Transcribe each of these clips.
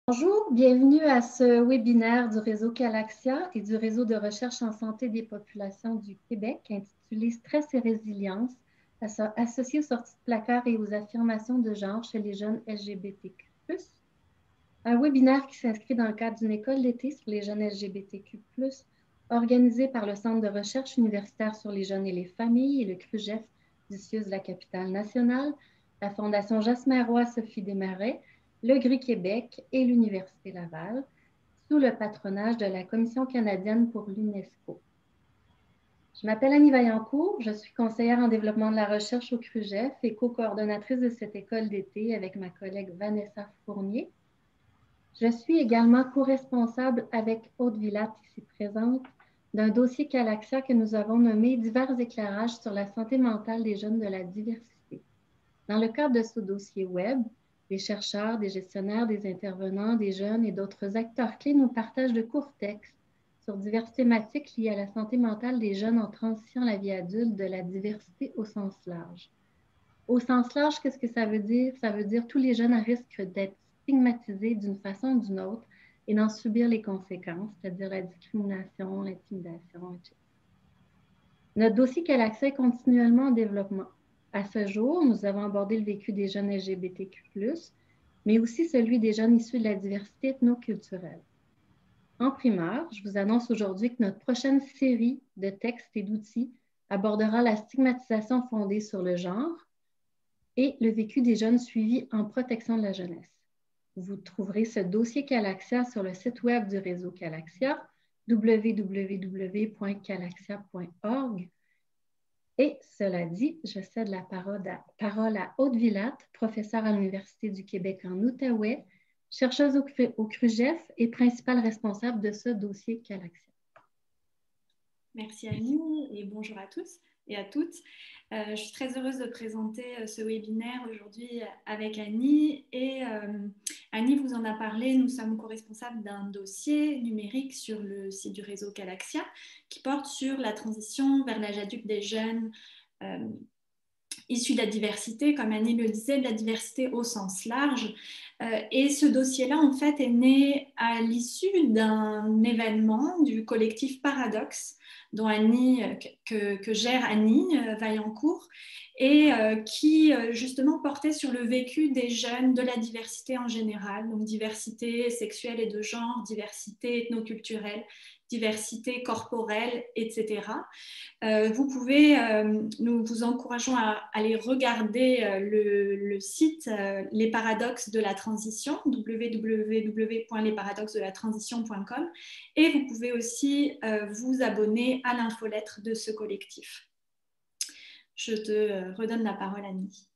Bonjour, bienvenue à ce webinaire du réseau Calaxia et du réseau de recherche en santé des populations du Québec intitulé Stress et résilience, associé aux sorties de placard et aux affirmations de genre chez les jeunes LGBTQ+. Un webinaire qui s'inscrit dans le cadre d'une école d'été sur les jeunes LGBTQ+, organisée par le Centre de recherche universitaire sur les jeunes et les familles et le CRUGEF du CIUS de la capitale nationale, la Fondation Jasmin Roy Sophie Desmarais, le GRI Québec et l'Université Laval, sous le patronage de la Commission canadienne pour l'UNESCO. Je m'appelle Annie Vaillancourt, je suis conseillère en développement de la recherche au CRUGEF et co-coordonnatrice de cette école d'été avec ma collègue Vanessa Fournier. Je suis également co-responsable avec Aude Villatte, ici présente, d'un dossier Calaxia que nous avons nommé « Divers éclairages sur la santé mentale des jeunes de la diversité ». Dans le cadre de ce dossier web, des chercheurs, des gestionnaires, des intervenants, des jeunes et d'autres acteurs clés nous partagent de courts textes sur diverses thématiques liées à la santé mentale des jeunes en transition à la vie adulte, de la diversité au sens large. Au sens large, qu'est-ce que ça veut dire? Ça veut dire tous les jeunes à risque d'être stigmatisés d'une façon ou d'une autre et d'en subir les conséquences, c'est-à-dire la discrimination, l'intimidation, etc. Notre dossier Calaxia est continuellement en développement. À ce jour, nous avons abordé le vécu des jeunes LGBTQ+, mais aussi celui des jeunes issus de la diversité ethnoculturelle. En primeur, je vous annonce aujourd'hui que notre prochaine série de textes et d'outils abordera la stigmatisation fondée sur le genre et le vécu des jeunes suivis en protection de la jeunesse. Vous trouverez ce dossier Calaxia sur le site web du réseau Calaxia, www.calaxia.org. Et cela dit, je cède la parole à Aude Villatte, professeure à l'Université du Québec en Outaouais, chercheuse au CRUGEF et principale responsable de ce dossier Calaxia. Merci Annie et bonjour à tous et à toutes. Je suis très heureuse de présenter ce webinaire aujourd'hui avec Annie. Et Annie vous en a parlé, nous sommes co-responsables d'un dossier numérique sur le site du réseau Calaxia qui porte sur la transition vers l'âge adulte des jeunes issus de la diversité, comme Annie le disait, de la diversité au sens large. Et ce dossier-là, en fait, est né à l'issue d'un événement du collectif Paradoxe, dont Annie, que gère Annie Vaillancourt, et qui justement portait sur le vécu des jeunes de la diversité en général, donc diversité sexuelle et de genre, diversité ethnoculturelle, diversité corporelle, etc. Nous vous encourageons à aller regarder le site Les Paradoxes de la Transition, www.lesparadoxesdelatransition.com, et vous pouvez aussi vous abonner à l'infolettre de ce collectif. Je te redonne la parole, Annie.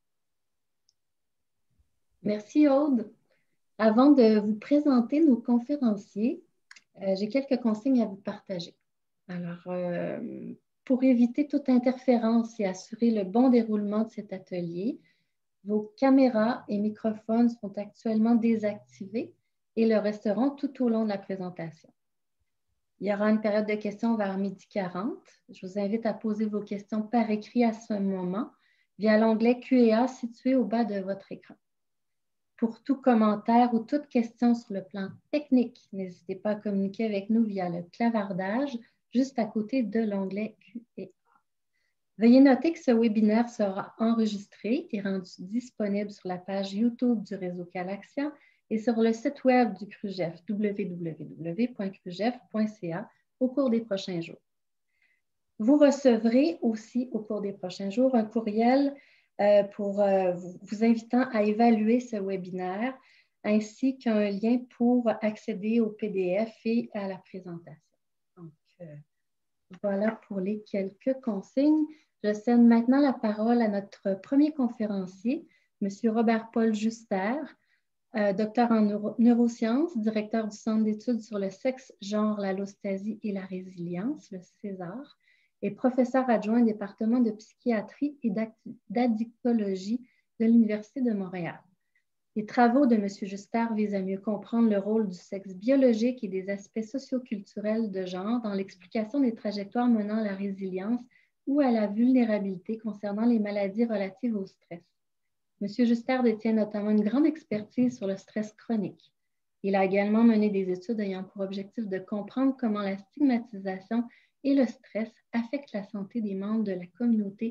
Merci Aude. Avant de vous présenter nos conférenciers, j'ai quelques consignes à vous partager. Alors, pour éviter toute interférence et assurer le bon déroulement de cet atelier, vos caméras et microphones sont actuellement désactivés et le resteront tout au long de la présentation. Il y aura une période de questions vers 12h40. Je vous invite à poser vos questions par écrit à ce moment via l'onglet Q&A situé au bas de votre écran. Pour tout commentaire ou toute question sur le plan technique, n'hésitez pas à communiquer avec nous via le clavardage juste à côté de l'onglet Q&A. Veuillez noter que ce webinaire sera enregistré et rendu disponible sur la page YouTube du réseau Calaxia et sur le site web du CRUGEF, www.crugef.ca, au cours des prochains jours. Vous recevrez aussi au cours des prochains jours un courriel pour vous invitant à évaluer ce webinaire, ainsi qu'un lien pour accéder au PDF et à la présentation. Donc, voilà pour les quelques consignes. Je cède maintenant la parole à notre premier conférencier, M. Robert-Paul Juster, docteur en neurosciences, directeur du Centre d'études sur le sexe, genre, l'allostasie et la résilience, le César, et professeur adjoint au département de psychiatrie et d'addictologie de l'Université de Montréal. Les travaux de M. Juster visent à mieux comprendre le rôle du sexe biologique et des aspects socioculturels de genre dans l'explication des trajectoires menant à la résilience ou à la vulnérabilité concernant les maladies relatives au stress. M. Juster détient notamment une grande expertise sur le stress chronique. Il a également mené des études ayant pour objectif de comprendre comment la stigmatisation et le stress affectent la santé des membres de la communauté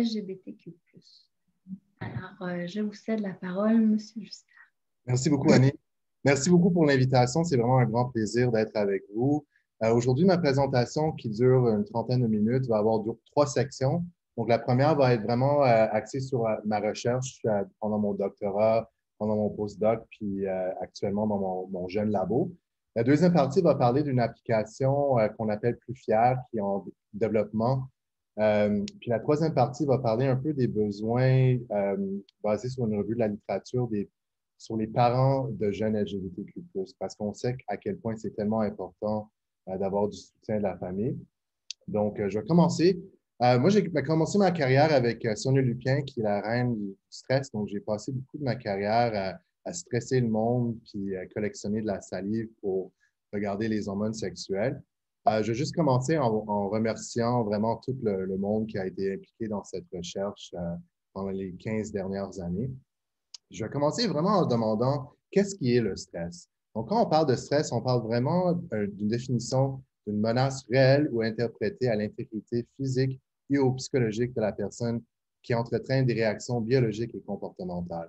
LGBTQ+. Alors, je vous cède la parole, M. Justin. Merci beaucoup, Annie. Merci beaucoup pour l'invitation. C'est vraiment un grand plaisir d'être avec vous. Aujourd'hui, ma présentation, qui dure une trentaine de minutes, va avoir 3 sections. Donc, la première va être vraiment axée sur ma recherche pendant mon doctorat, pendant mon postdoc, puis actuellement dans mon jeune labo. La deuxième partie va parler d'une application qu'on appelle Plus-Fier, qui est en développement. Puis la troisième partie va parler un peu des besoins basés sur une revue de la littérature sur les parents de jeunes LGBTQ+, parce qu'on sait à quel point c'est tellement important d'avoir du soutien de la famille. Donc, je vais commencer. Moi, j'ai commencé ma carrière avec Sonia Lupien, qui est la reine du stress. Donc, j'ai passé beaucoup de ma carrière à stresser le monde puis à collectionner de la salive pour regarder les hormones sexuelles. Je vais juste commencer en remerciant vraiment tout le monde qui a été impliqué dans cette recherche pendant les 15 dernières années. Je vais commencer vraiment en demandant qu'est-ce qui est le stress. Donc, quand on parle de stress, on parle vraiment d'une définition d'une menace réelle ou interprétée à l'intégrité physique et ou psychologique de la personne qui entretraîne des réactions biologiques et comportementales.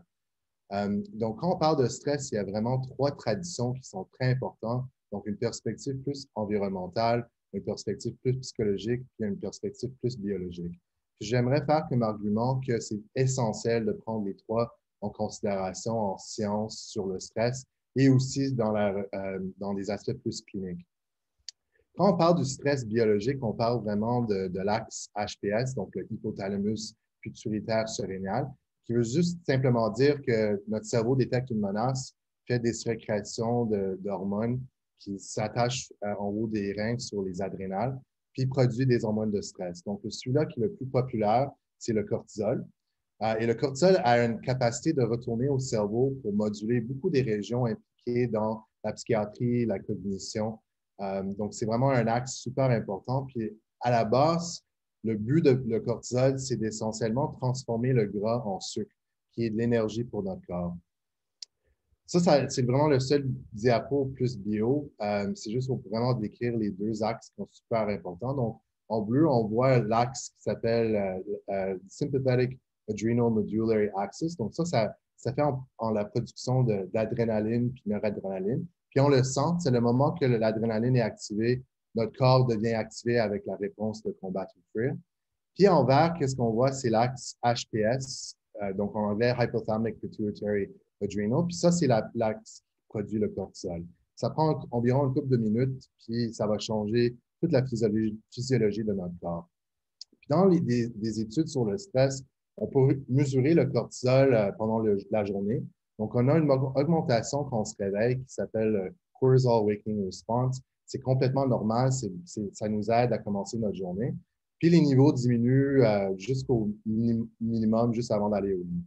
Donc, quand on parle de stress, il y a vraiment 3 traditions qui sont très importantes. Donc, une perspective plus environnementale, une perspective plus psychologique, puis une perspective plus biologique. J'aimerais faire comme argument que c'est essentiel de prendre les 3 en considération en sciences sur le stress et aussi dans des aspects plus cliniques. Quand on parle du stress biologique, on parle vraiment de l'axe HPS, donc le hypothalamus pituitaire surrénal, qui veut juste simplement dire que notre cerveau détecte une menace, fait des sécrétions d'hormones qui s'attachent en haut des reins sur les adrénales, puis produit des hormones de stress. Donc, celui-là qui est le plus populaire, c'est le cortisol. Et le cortisol a une capacité de retourner au cerveau pour moduler beaucoup des régions impliquées dans la psychiatrie, la cognition. Donc, c'est vraiment un axe super important. Puis, à la base, le but le cortisol, c'est d'essentiellement transformer le gras en sucre, qui est de l'énergie pour notre corps. Ça c'est vraiment le seul diapo plus bio. C'est juste pour vraiment décrire les 2 axes qui sont super importants. Donc, en bleu, on voit l'axe qui s'appelle Sympathetic Adrenal Medullary Axis. Donc, ça fait en la production d'adrénaline puis noradrénaline. Puis, on le sent, c'est le moment que l'adrénaline est activée, notre corps devient activé avec la réponse de combat ou fuir. Puis, en vert, qu'est-ce qu'on voit? C'est l'axe HPS, donc en anglais, Hypothalamic Pituitary Adrenal. Puis ça, c'est l'axe qui produit le cortisol. Ça prend environ une couple de minutes, puis ça va changer toute la physiologie de notre corps. Puis dans des études sur le stress, on peut mesurer le cortisol pendant la journée. Donc, on a une augmentation quand on se réveille qui s'appelle Cortisol Waking Response. C'est complètement normal, ça nous aide à commencer notre journée. Puis les niveaux diminuent jusqu'au minimum, juste avant d'aller au lit.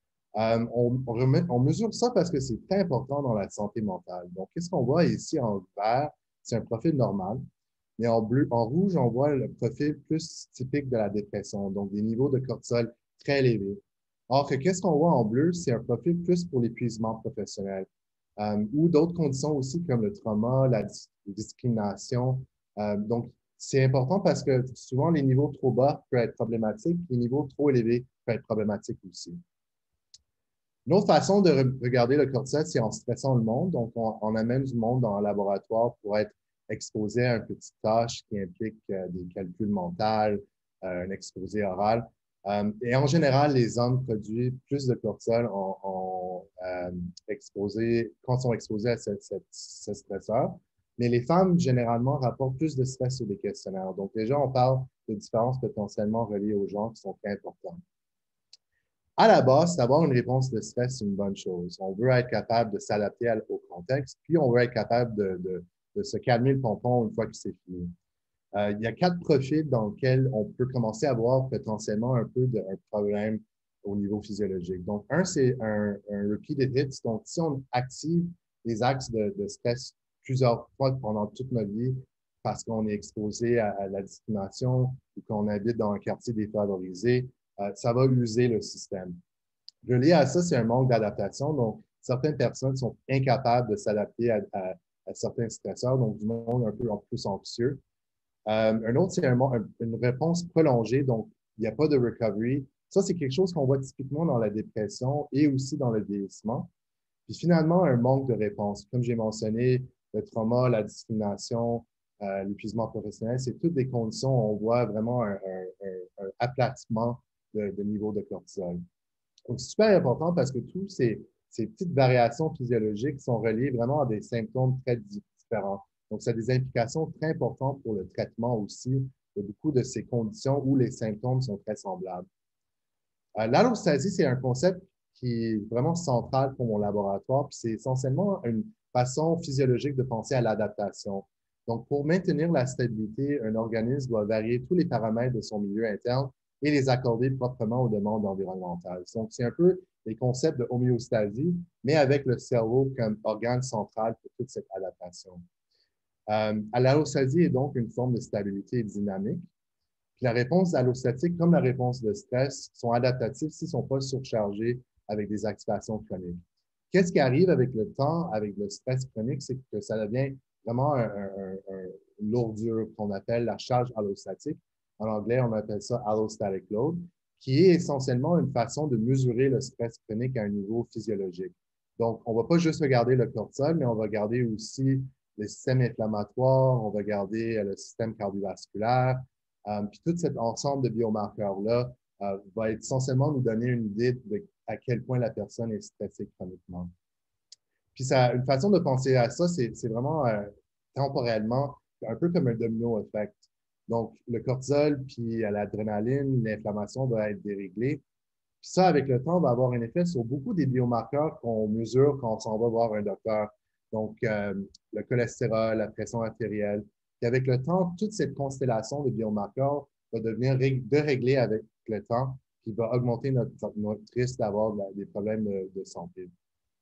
On mesure ça parce que c'est très important dans la santé mentale. Donc, qu'est-ce qu'on voit ici en vert? C'est un profil normal. Mais en rouge, on voit le profil plus typique de la dépression, donc des niveaux de cortisol très élevés. Or, qu'est-ce qu'on voit en bleu? C'est un profil plus pour l'épuisement professionnel ou d'autres conditions aussi comme le trauma, la discrimination. Donc, c'est important parce que souvent, les niveaux trop bas peuvent être problématiques, les niveaux trop élevés peuvent être problématiques aussi. Une autre façon de regarder le cortisol, c'est en stressant le monde. Donc, on amène du monde dans un laboratoire pour être exposé à une petite tâche qui implique des calculs mentaux, un exposé oral. Et en général, les hommes produisent plus de cortisol quand ils sont exposés à ce stresseur. Mais les femmes, généralement, rapportent plus de stress sur des questionnaires. Donc, déjà, on parle de différences potentiellement reliées aux genres qui sont très importantes. À la base, d'avoir une réponse de stress, c'est une bonne chose. On veut être capable de s'adapter au contexte, puis on veut être capable de se calmer le pompon une fois que c'est fini. Il y a 4 profils dans lesquels on peut commencer à avoir potentiellement un peu un problème au niveau physiologique. Donc, c'est un repeated hits. Donc, si on active les axes de stress plusieurs fois pendant toute notre vie parce qu'on est exposé à la discrimination ou qu'on habite dans un quartier défavorisé, ça va user le système. Relié à ça, c'est un manque d'adaptation. Donc, certaines personnes sont incapables de s'adapter à certains stresseurs, donc du monde un peu en plus anxieux. Un autre, c'est une réponse prolongée, donc il n'y a pas de recovery. Ça, c'est quelque chose qu'on voit typiquement dans la dépression et aussi dans le vieillissement. Puis finalement, un manque de réponse. Comme j'ai mentionné, le trauma, la discrimination, l'épuisement professionnel, c'est toutes des conditions où on voit vraiment un aplatissement de niveau de cortisol. Donc, c'est super important parce que toutes ces petites variations physiologiques sont reliées vraiment à des symptômes très différents. Donc, ça a des implications très importantes pour le traitement aussi de beaucoup de ces conditions où les symptômes sont très semblables. L'allostasie, c'est un concept qui est vraiment central pour mon laboratoire, puis c'est essentiellement une façon physiologique de penser à l'adaptation. Donc, pour maintenir la stabilité, un organisme doit varier tous les paramètres de son milieu interne et les accorder proprement aux demandes environnementales. Donc, c'est un peu les concepts de homéostasie, mais avec le cerveau comme organe central pour toute cette adaptation. L'allostasie est donc une forme de stabilité dynamique. Puis la réponse allostatique, comme la réponse de stress, sont adaptatives s'ils ne sont pas surchargés avec des activations chroniques. Qu'est-ce qui arrive avec le temps, avec le stress chronique, c'est que ça devient vraiment une lourdure qu'on appelle la charge allostatique. En anglais, on appelle ça allostatic load, qui est essentiellement une façon de mesurer le stress chronique à un niveau physiologique. Donc, on ne va pas juste regarder le cortisol, mais on va regarder aussi le système inflammatoire, on va regarder le système cardiovasculaire, puis tout cet ensemble de biomarqueurs-là va essentiellement nous donner une idée de à quel point la personne est stressée chroniquement. Puis ça, une façon de penser à ça, c'est vraiment temporellement, un peu comme un domino effect. Donc, le cortisol puis l'adrénaline, l'inflammation va être déréglée. Puis ça, avec le temps, va avoir un effet sur beaucoup des biomarqueurs qu'on mesure quand on s'en va voir un docteur. Donc, le cholestérol, la pression artérielle. Et avec le temps, toute cette constellation de biomarqueurs va devenir déréglée avec le temps, puis va augmenter notre risque d'avoir des problèmes de santé.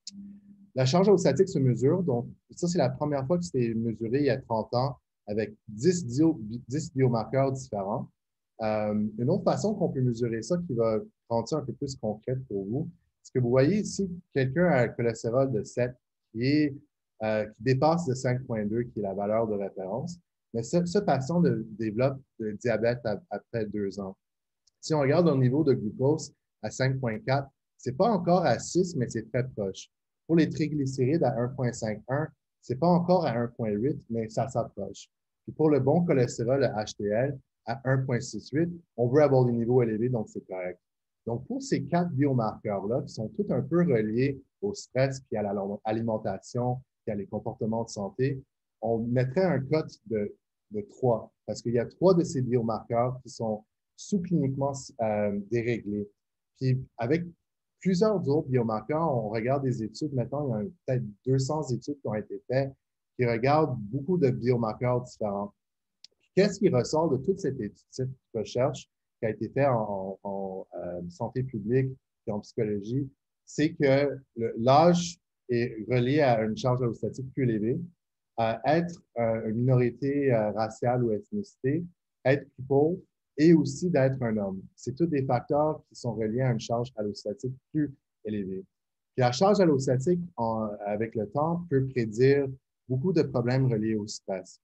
La charge allostatique se mesure. Donc, ça, c'est la première fois que c'était mesuré il y a 30 ans avec 10 biomarqueurs différents. Une autre façon qu'on peut mesurer ça qui va rendre ça un peu plus concrète pour vous, c'est que vous voyez ici quelqu'un a un cholestérol de 7 qui dépasse de 5,2, qui est la valeur de référence. Mais ce patient développe le diabète après 2 ans. Si on regarde au niveau de glucose à 5,4, ce n'est pas encore à 6, mais c'est très proche. Pour les triglycérides à 1,51, ce n'est pas encore à 1,8, mais ça s'approche. Puis pour le bon cholestérol, le HDL, à 1,68, on veut avoir des niveaux élevés, donc c'est correct. Donc, pour ces 4 biomarqueurs-là, qui sont tous un peu reliés au stress, puis à l'alimentation, puis à les comportements de santé, on mettrait un code de 3, parce qu'il y a 3 de ces biomarqueurs qui sont sous-cliniquement déréglés. Puis avec plusieurs autres biomarqueurs, on regarde des études, maintenant, il y a peut-être 200 études qui ont été faites qui regardent beaucoup de biomarqueurs différents. Qu'est-ce qui ressort de toute cette recherche qui a été faite en santé publique et en psychologie? C'est que l'âge est relié à une charge allostatique plus élevée, à être une minorité raciale ou ethnicité, être plus pauvre et aussi d'être un homme. C'est tous des facteurs qui sont reliés à une charge allostatique plus élevée. Puis la charge allostatique, avec le temps, peut prédire beaucoup de problèmes reliés au stress.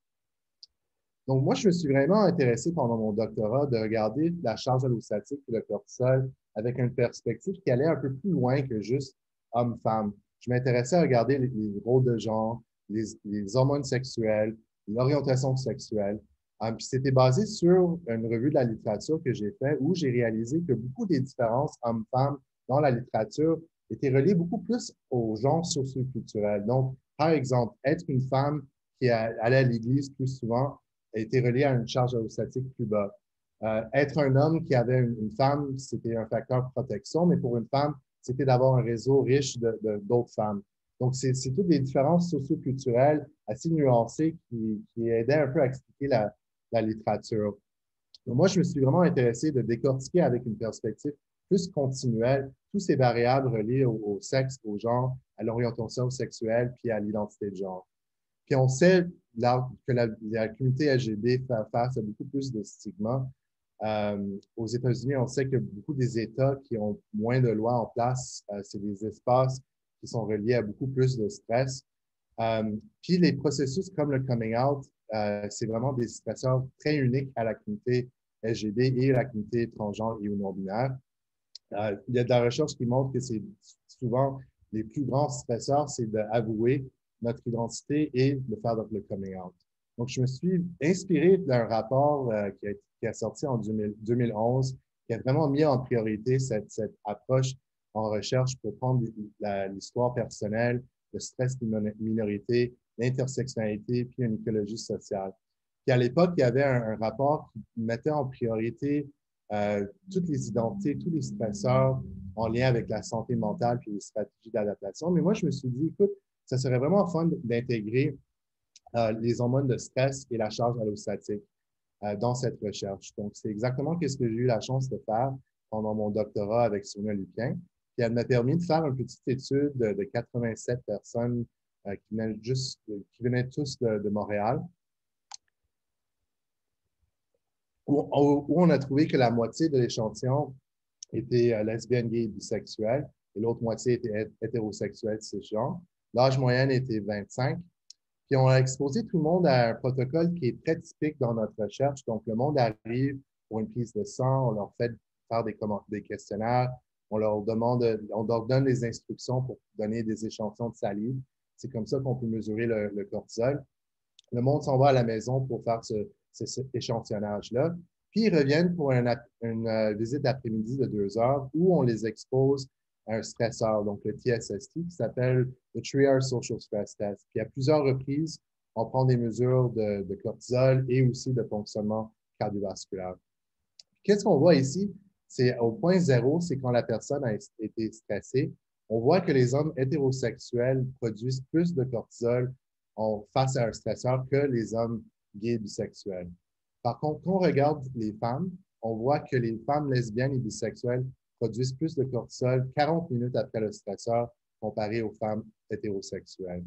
Donc, moi, je me suis vraiment intéressé pendant mon doctorat de regarder la charge allostatique et le cortisol avec une perspective qui allait un peu plus loin que juste homme-femme. Je m'intéressais à regarder les rôles de genre, les hormones sexuelles, l'orientation sexuelle. Puis c'était basé sur une revue de la littérature que j'ai faite où j'ai réalisé que beaucoup des différences hommes-femmes dans la littérature étaient reliées beaucoup plus au genre socioculturel. Donc, par exemple, être une femme qui allait à l'église plus souvent a été relié à une charge allostatique plus bas. Être un homme qui avait une femme, c'était un facteur de protection, mais pour une femme, c'était d'avoir un réseau riche d'autres femmes. Donc, c'est toutes des différences socioculturelles assez nuancées qui aidaient un peu à expliquer la littérature. Donc, moi, je me suis vraiment intéressé de décortiquer avec une perspective plus continuelle tous ces variables reliées au sexe, au genre, à l'orientation sexuelle, puis à l'identité de genre. Puis on sait que la communauté LGBT fait face à beaucoup plus de stigmas. Aux États-Unis, on sait que beaucoup des États qui ont moins de lois en place, c'est des espaces qui sont reliés à beaucoup plus de stress. Puis les processus comme le coming out, c'est vraiment des stresseurs très uniques à la communauté LGBT et la communauté transgenre et ou non-binaire. Il y a de la recherche qui montre que c'est souvent les plus grands stresseurs, c'est d'avouer notre identité et de faire le coming out. Donc, je me suis inspiré d'un rapport qui a sorti en 2011, qui a vraiment mis en priorité cette approche en recherche pour prendre l'histoire personnelle, le stress des minorités, l'intersectionnalité, puis une écologie sociale. Puis à l'époque, il y avait un rapport qui mettait en priorité toutes les identités, tous les stresseurs en lien avec la santé mentale puis les stratégies d'adaptation. Mais moi, je me suis dit, écoute, ça serait vraiment fun d'intégrer les hormones de stress et la charge allostatique dans cette recherche. Donc, c'est exactement ce que j'ai eu la chance de faire pendant mon doctorat avec Sonia Lupien. Puis elle m'a permis de faire une petite étude de 87 personnes qui venaient tous de Montréal, où on a trouvé que la moitié de l'échantillon était lesbienne, gay, bisexuelle, et l'autre moitié était hétérosexuelle, cisgenre. L'âge moyen était 25. Puis on a exposé tout le monde à un protocole qui est très typique dans notre recherche. Donc, le monde arrive pour une prise de sang, on leur fait faire des questionnaires, on leur donne des instructions pour donner des échantillons de salive. C'est comme ça qu'on peut mesurer le cortisol. Le monde s'en va à la maison pour faire cet échantillonnage-là. Puis ils reviennent pour une visite d'après-midi de 2 heures où on les expose à un stresseur, donc le TSST, qui s'appelle le Trier Social Stress Test. Puis à plusieurs reprises, on prend des mesures de cortisol et aussi de fonctionnement cardiovasculaire. Qu'est-ce qu'on voit ici? C'est au point zéro, c'est quand la personne a été stressée. On voit que les hommes hétérosexuels produisent plus de cortisol face à un stresseur que les hommes gays bisexuels. Par contre, quand on regarde les femmes, on voit que les femmes lesbiennes et bisexuelles produisent plus de cortisol 40 minutes après le stresseur comparé aux femmes hétérosexuelles.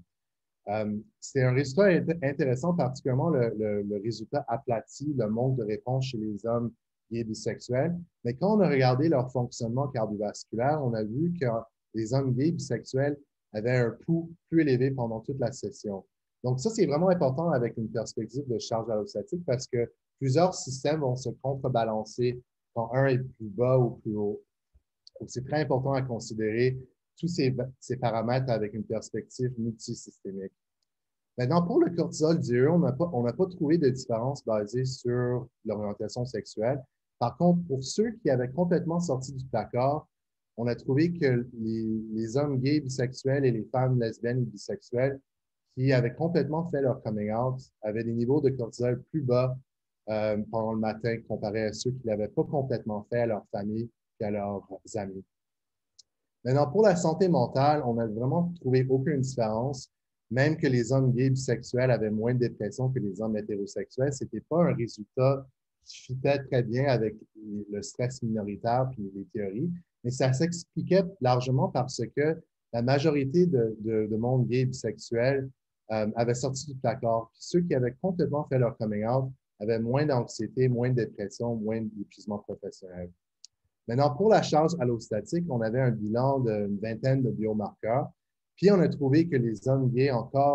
C'est un résultat intéressant, particulièrement le résultat aplati, le manque de réponse chez les hommes gays et bisexuels. Mais quand on a regardé leur fonctionnement cardiovasculaire, on a vu que les hommes gays et bisexuels avaient un pouls plus élevé pendant toute la session. Donc ça, c'est vraiment important avec une perspective de charge allostatique parce que plusieurs systèmes vont se contrebalancer quand un est plus bas ou plus haut. Donc, c'est très important à considérer tous ces paramètres avec une perspective multisystémique. Maintenant, pour le cortisol diurne, on n'a pas trouvé de différence basée sur l'orientation sexuelle. Par contre, pour ceux qui avaient complètement sorti du placard, on a trouvé que les hommes gays, bisexuels et les femmes lesbiennes et bisexuelles qui avaient complètement fait leur coming out avaient des niveaux de cortisol plus bas pendant le matin comparé à ceux qui ne l'avaient pas complètement fait à leur famille et à leurs amis. Maintenant, pour la santé mentale, on n'a vraiment trouvé aucune différence. Même que les hommes gays bisexuels avaient moins de dépression que les hommes hétérosexuels, ce n'était pas un résultat qui fitait très bien avec le stress minoritaire puis les théories, mais ça s'expliquait largement parce que la majorité de monde gay bisexuel avait sorti du placard. Puis ceux qui avaient complètement fait leur coming out avaient moins d'anxiété, moins de dépression, moins d'épuisement professionnel. Maintenant, pour la charge allostatique, on avait un bilan d'une vingtaine de biomarqueurs. Puis, on a trouvé que les hommes gays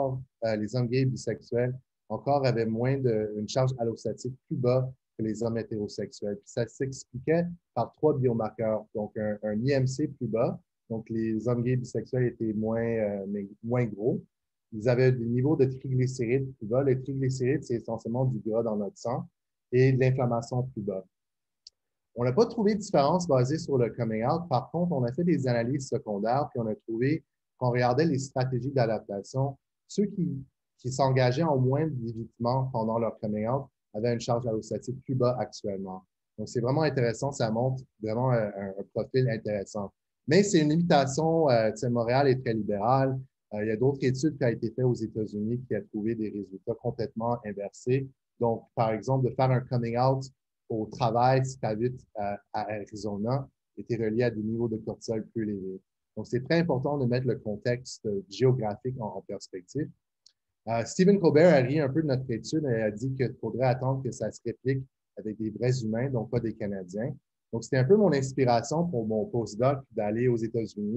bisexuels encore avaient une charge allostatique plus bas que les hommes hétérosexuels. Puis, ça s'expliquait par 3 biomarqueurs. Donc, un IMC plus bas. Donc, les hommes gays bisexuels étaient moins gros. Ils avaient des niveaux de triglycérides plus bas. Les triglycérides, c'est essentiellement du gras dans notre sang et de l'inflammation plus bas. On n'a pas trouvé de différence basée sur le coming out. Par contre, on a fait des analyses secondaires, puis on a trouvé qu'on regardait les stratégies d'adaptation. Ceux qui s'engageaient en moins d'évitement pendant leur coming out avaient une charge allostatique plus bas actuellement. Donc, c'est vraiment intéressant. Ça montre vraiment un profil intéressant. Mais c'est une limitation. Montréal est très libéral. Il y a d'autres études qui ont été faites aux États-Unis qui ont trouvé des résultats complètement inversés. Donc, par exemple, de faire un coming out au travail, si tu habites à Arizona, était relié à des niveaux de cortisol plus élevés. Donc, c'est très important de mettre le contexte géographique en perspective. Stephen Colbert a ri un peu de notre étude et a dit qu'il faudrait attendre que ça se réplique avec des vrais humains, donc pas des Canadiens. Donc, c'était un peu mon inspiration pour mon postdoc d'aller aux États-Unis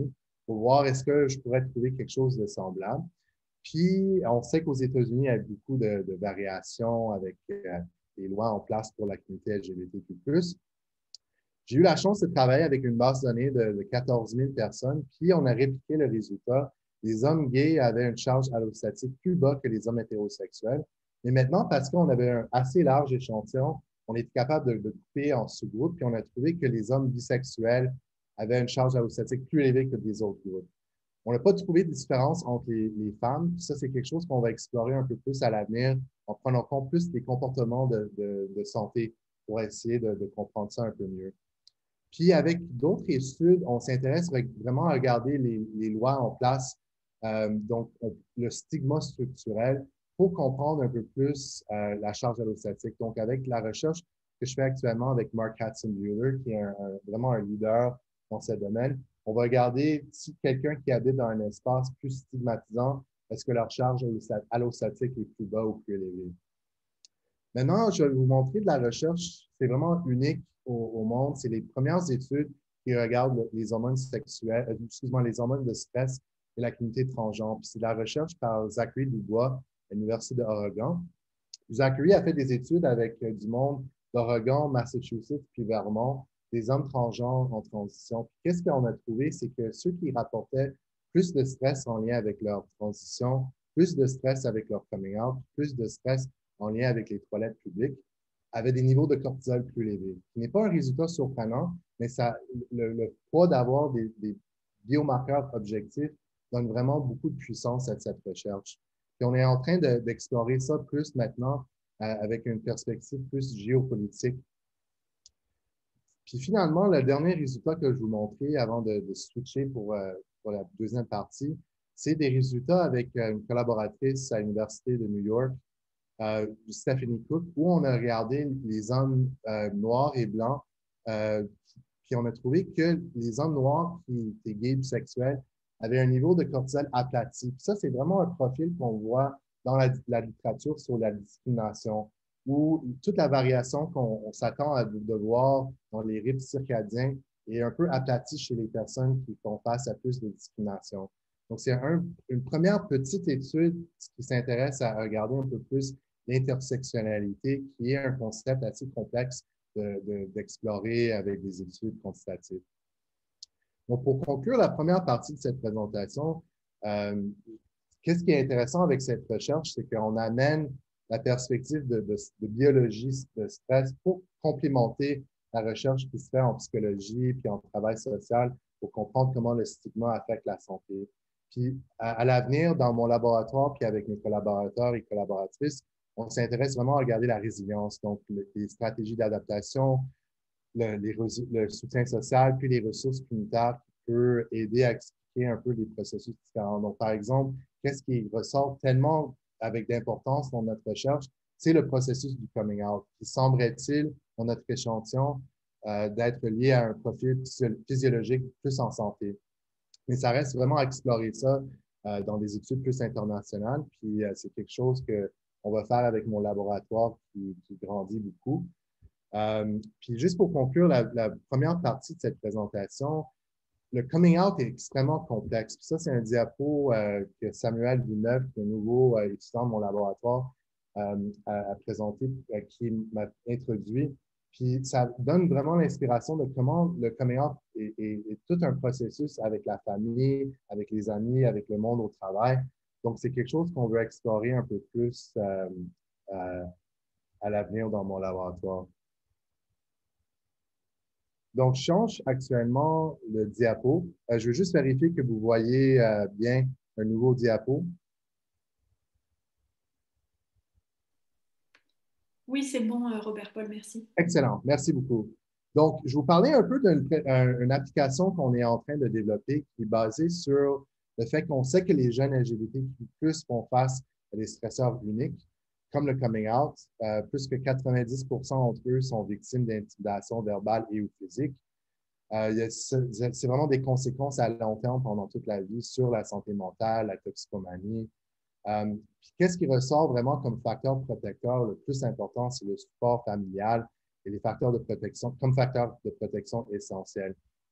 pour voir est-ce que je pourrais trouver quelque chose de semblable. Puis, on sait qu'aux États-Unis, il y a beaucoup de variations avec les lois en place pour la communauté LGBTQ+. J'ai eu la chance de travailler avec une base de données de 14 000 personnes, puis on a répliqué le résultat. Les hommes gays avaient une charge allostatique plus bas que les hommes hétérosexuels. Mais maintenant, parce qu'on avait un assez large échantillon, on était capable de couper en sous-groupes, puis on a trouvé que les hommes bisexuels avaient une charge allostatique plus élevée que des autres groupes. On n'a pas trouvé de différence entre les femmes. Puis ça, c'est quelque chose qu'on va explorer un peu plus à l'avenir en prenant compte plus des comportements de santé pour essayer de comprendre ça un peu mieux. Puis avec d'autres études, on s'intéresse vraiment à regarder les lois en place, donc le stigma structurel, pour comprendre un peu plus la charge allostatique. Donc avec la recherche que je fais actuellement avec Mark Katzenbuehler, qui est vraiment un leader dans ce domaine, on va regarder si quelqu'un qui habite dans un espace plus stigmatisant, est-ce que leur charge allostatique est plus bas ou plus élevée. Maintenant, je vais vous montrer de la recherche, c'est vraiment unique au monde. C'est les premières études qui regardent les hormones sexuelles, les hormones de stress et la communauté transgenre. Puis c'est de la recherche par Zachary Dubois à l'Université d'Oregon. Zachary a fait des études avec du monde d'Oregon, Massachusetts, puis Vermont, des hommes transgenres en transition. Puis qu'est-ce qu'on a trouvé, c'est que ceux qui rapportaient plus de stress en lien avec leur transition, plus de stress avec leur coming out, plus de stress en lien avec les toilettes publiques, avaient des niveaux de cortisol plus élevés. Ce n'est pas un résultat surprenant, mais ça, le poids d'avoir des biomarqueurs objectifs donne vraiment beaucoup de puissance à cette recherche. Puis on est en train d'explorer ça plus maintenant avec une perspective plus géopolitique. Puis finalement, le dernier résultat que je vous montrais avant de switcher pour la deuxième partie, c'est des résultats avec une collaboratrice à l'Université de New York, Stephanie Cook, où on a regardé les hommes noirs et blancs, puis on a trouvé que les hommes noirs qui étaient gays bisexuels avaient un niveau de cortisol aplati. Puis ça, c'est vraiment un profil qu'on voit dans la littérature sur la discrimination, où toute la variation qu'on s'attend de voir dans les rythmes circadiens est un peu aplatie chez les personnes qui font face à plus de discrimination. Donc, c'est une première petite étude qui s'intéresse à regarder un peu plus l'intersectionnalité, qui est un concept assez complexe d'explorer avec des études quantitatives. Donc, pour conclure la première partie de cette présentation, qu'est-ce qui est intéressant avec cette recherche, c'est qu'on amène la perspective de biologie de stress pour complémenter la recherche qui se fait en psychologie puis en travail social pour comprendre comment le stigma affecte la santé. Puis, à l'avenir, dans mon laboratoire, puis avec mes collaborateurs et collaboratrices, on s'intéresse vraiment à regarder la résilience, donc les stratégies d'adaptation, le soutien social, puis les ressources communautaires qui peuvent aider à expliquer un peu les processus différents. Donc, par exemple, qu'est-ce qui ressort tellement avec d'importance dans notre recherche, c'est le processus du coming out, qui semblerait-il, dans notre échantillon, d'être lié à un profil physiologique plus en santé. Mais ça reste vraiment à explorer ça dans des études plus internationales. Puis c'est quelque chose qu'on va faire avec mon laboratoire qui grandit beaucoup. Puis juste pour conclure la première partie de cette présentation, le coming out est extrêmement complexe. Puis ça, c'est un diapo que Samuel Villeneuve, qui est un nouveau étudiant de mon laboratoire, a présenté, qui m'a introduit. Puis ça donne vraiment l'inspiration de comment le coming out est tout un processus avec la famille, avec les amis, avec le monde au travail. Donc, c'est quelque chose qu'on veut explorer un peu plus à l'avenir dans mon laboratoire. Donc, je change actuellement le diapo. Je veux juste vérifier que vous voyez bien un nouveau diapo. Oui, c'est bon, Robert-Paul, merci. Excellent, merci beaucoup. Donc, je vous parlais un peu d'une application qu'on est en train de développer qui est basée sur le fait qu'on sait que les jeunes LGBTQ+ font face à des stresseurs uniques, comme le coming out. Plus que 90% d'entre eux sont victimes d'intimidation verbale et ou physique. C'est vraiment des conséquences à long terme pendant toute la vie sur la santé mentale, la toxicomanie. Qu'est-ce qui ressort vraiment comme facteur protecteur? Le plus important, c'est le support familial et les facteurs de protection comme facteurs de protection essentiels.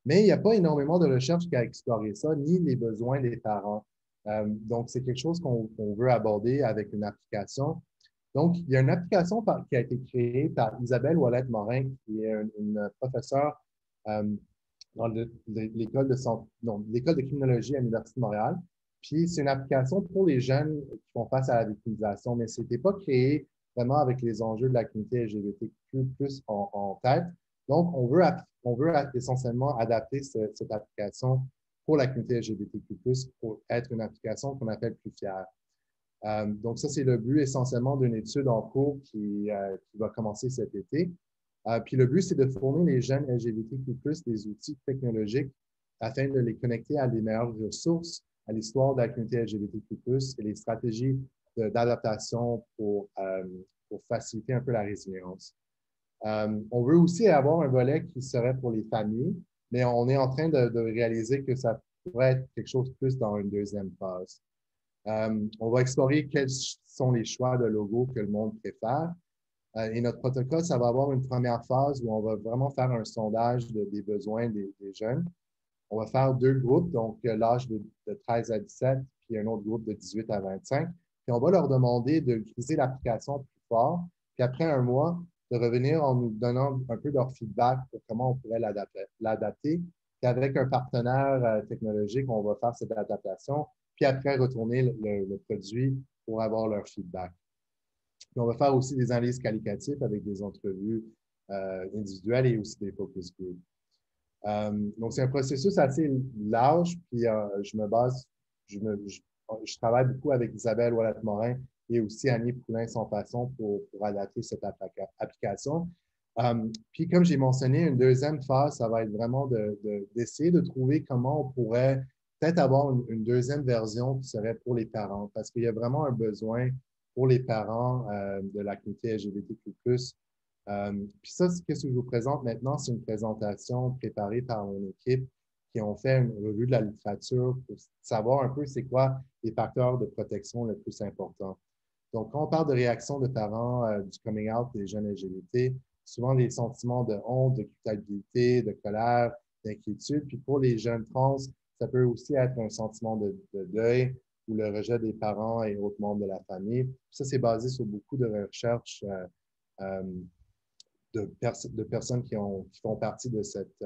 Mais il n'y a pas énormément de recherche qui a exploré ça, ni les besoins des parents. Donc, c'est quelque chose qu'on veut aborder avec une application. Donc, il y a une application qui a été créée par Isabelle Ouellette-Morin, qui est une professeure dans l'école l'école de criminologie à l'Université de Montréal. Puis, c'est une application pour les jeunes qui font face à la victimisation, mais ce n'était pas créé vraiment avec les enjeux de la communauté LGBTQ+ en tête. Donc, on veut essentiellement adapter cette application pour la communauté LGBTQ+, pour être une application qu'on appelle plus fière. Donc, ça, c'est le but essentiellement d'une étude en cours qui va commencer cet été. Puis le but, c'est de fournir les jeunes LGBTQ+, des outils technologiques afin de les connecter à des meilleures ressources, à l'histoire de la communauté LGBTQ+, et les stratégies d'adaptation pour faciliter un peu la résilience. On veut aussi avoir un volet qui serait pour les familles, mais on est en train de réaliser que ça pourrait être quelque chose de plus dans une deuxième phase. On va explorer quels sont les choix de logos que le monde préfère. Et notre protocole, ça va avoir une première phase où on va vraiment faire un sondage des besoins des jeunes. On va faire 2 groupes, donc l'âge de 13 à 17, puis un autre groupe de 18 à 25. Puis on va leur demander d'utiliser l'application plus fort, puis après un mois, de revenir en nous donnant un peu leur feedback pour comment on pourrait l'adapter. Puis avec un partenaire technologique, on va faire cette adaptation, puis après retourner le produit pour avoir leur feedback. Puis on va faire aussi des analyses qualitatives avec des entrevues individuelles et aussi des focus groups. Donc, c'est un processus assez large, puis je travaille beaucoup avec Isabelle Ouellette-Morin et aussi Annie Poulin sans façon pour adapter cette application. Puis, comme j'ai mentionné, une deuxième phase, ça va être vraiment d'essayer de trouver comment on pourrait peut-être avoir une deuxième version qui serait pour les parents, parce qu'il y a vraiment un besoin pour les parents de la communauté LGBTQ+. Puis ça, ce que je vous présente maintenant, c'est une présentation préparée par mon équipe qui ont fait une revue de la littérature pour savoir un peu c'est quoi les facteurs de protection les plus importants. Donc, quand on parle de réaction de parents du coming out des jeunes LGBT, souvent des sentiments de honte, de culpabilité, de colère, d'inquiétude. Puis pour les jeunes trans, ça peut aussi être un sentiment de deuil ou le rejet des parents et autres membres de la famille. Puis ça, c'est basé sur beaucoup de recherches de personnes qui font partie de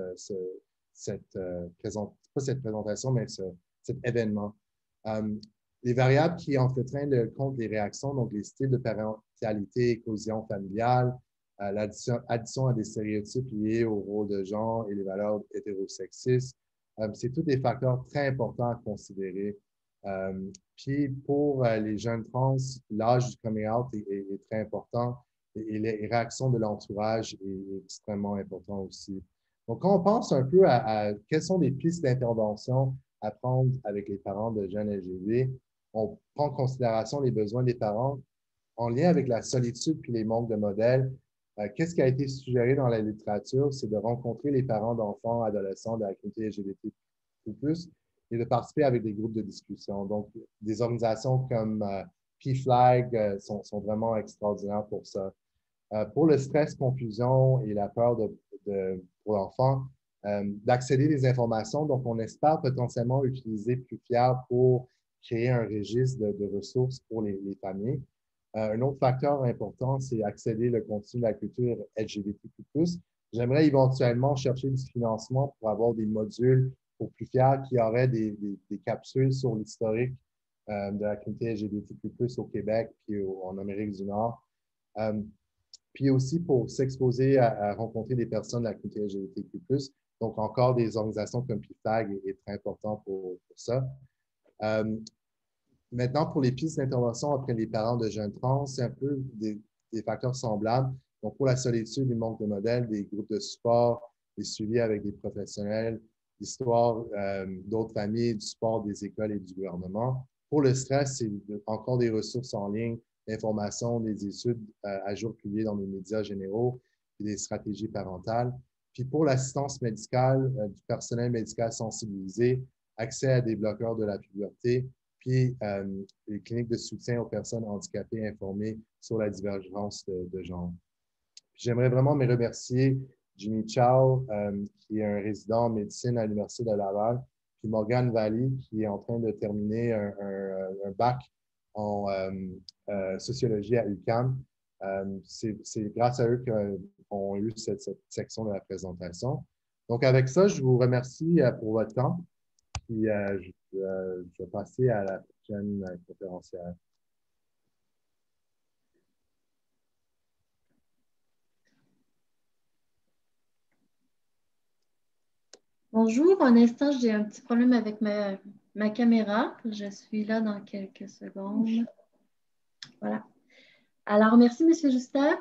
pas cette présentation, mais cet événement. Les variables qui entretiennent compte des réactions, donc les styles de parentalité, cohésion familiale, l'addition à des stéréotypes liés au rôle de genre et les valeurs hétérosexistes, c'est tous des facteurs très importants à considérer. Puis pour les jeunes trans, l'âge du coming out est très important et les réactions de l'entourage est extrêmement important aussi. Donc, quand on pense un peu à quelles sont les pistes d'intervention à prendre avec les parents de jeunes LGBT, on prend en considération les besoins des parents en lien avec la solitude puis les manques de modèles. Qu'est-ce qui a été suggéré dans la littérature? C'est de rencontrer les parents d'enfants, adolescents de la communauté LGBTQ+, et de participer avec des groupes de discussion. Donc, des organisations comme PFLAG sont vraiment extraordinaires pour ça. Pour le stress, confusion et la peur pour l'enfant, d'accéder des informations. Donc, on espère potentiellement utiliser Plus Fier pour créer un registre de ressources pour les familles. Un autre facteur important, c'est accéder le contenu de la culture LGBTQ+. J'aimerais éventuellement chercher du financement pour avoir des modules pour Plus Fier qui auraient des capsules sur l'historique de la communauté LGBTQ+, au Québec puis en Amérique du Nord. Puis aussi pour s'exposer à rencontrer des personnes de la communauté LGBTQ+. Donc, encore des organisations comme PIFTAG est très important pour ça. Maintenant, pour les pistes d'intervention après les parents de jeunes trans, c'est un peu des facteurs semblables. Donc, pour la solitude, il manque de modèles, des groupes de support, des suivis avec des professionnels, l'histoire d'autres familles, du support des écoles et du gouvernement. Pour le stress, c'est encore des ressources en ligne, l'information, des études à jour publiées dans les médias généraux et des stratégies parentales. Puis pour l'assistance médicale, du personnel médical sensibilisé, accès à des bloqueurs de la puberté, puis les cliniques de soutien aux personnes handicapées informées sur la divergence de genre. J'aimerais vraiment me remercier Jimmy Chow, qui est un résident en médecine à l'Université de Laval, puis Morgane Valley, qui est en train de terminer un bac en sociologie à UQAM. C'est grâce à eux qu'on a eu cette section de la présentation. Donc, avec ça, je vous remercie pour votre temps. Puis, je vais passer à la prochaine conférencière. Bonjour, un instant, j'ai un petit problème avec ma caméra. Je suis là dans quelques secondes. Voilà. Alors, merci, M. Juster.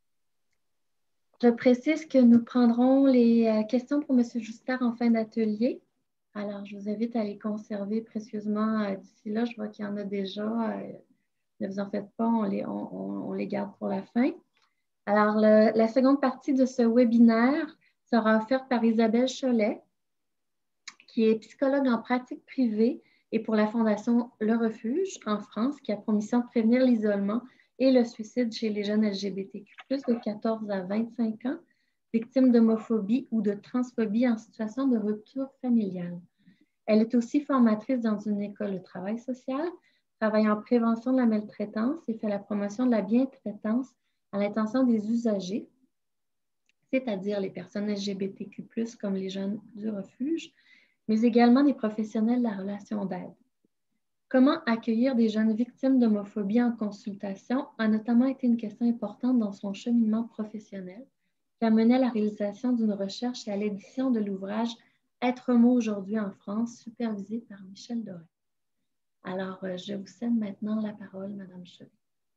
Je précise que nous prendrons les questions pour M. Juster en fin d'atelier. Alors, je vous invite à les conserver précieusement d'ici là. Je vois qu'il y en a déjà. Ne vous en faites pas, on les garde pour la fin. Alors, la seconde partie de ce webinaire sera offerte par Isabelle Cholet, qui est psychologue en pratique privée et pour la Fondation Le Refuge en France, qui a pour mission de prévenir l'isolement et le suicide chez les jeunes LGBTQ+, de 14 à 25 ans, victimes d'homophobie ou de transphobie en situation de rupture familiale. Elle est aussi formatrice dans une école de travail social, travaille en prévention de la maltraitance et fait la promotion de la bientraitance à l'intention des usagers, c'est-à-dire les personnes LGBTQ+, comme les jeunes du refuge, mais également des professionnels de la relation d'aide. Comment accueillir des jeunes victimes d'homophobie en consultation a notamment été une question importante dans son cheminement professionnel, qui a mené à la réalisation d'une recherche et à l'édition de l'ouvrage « Être homo aujourd'hui en France », supervisé par Michel Doré. Alors, je vous cède maintenant la parole, Madame Cholet.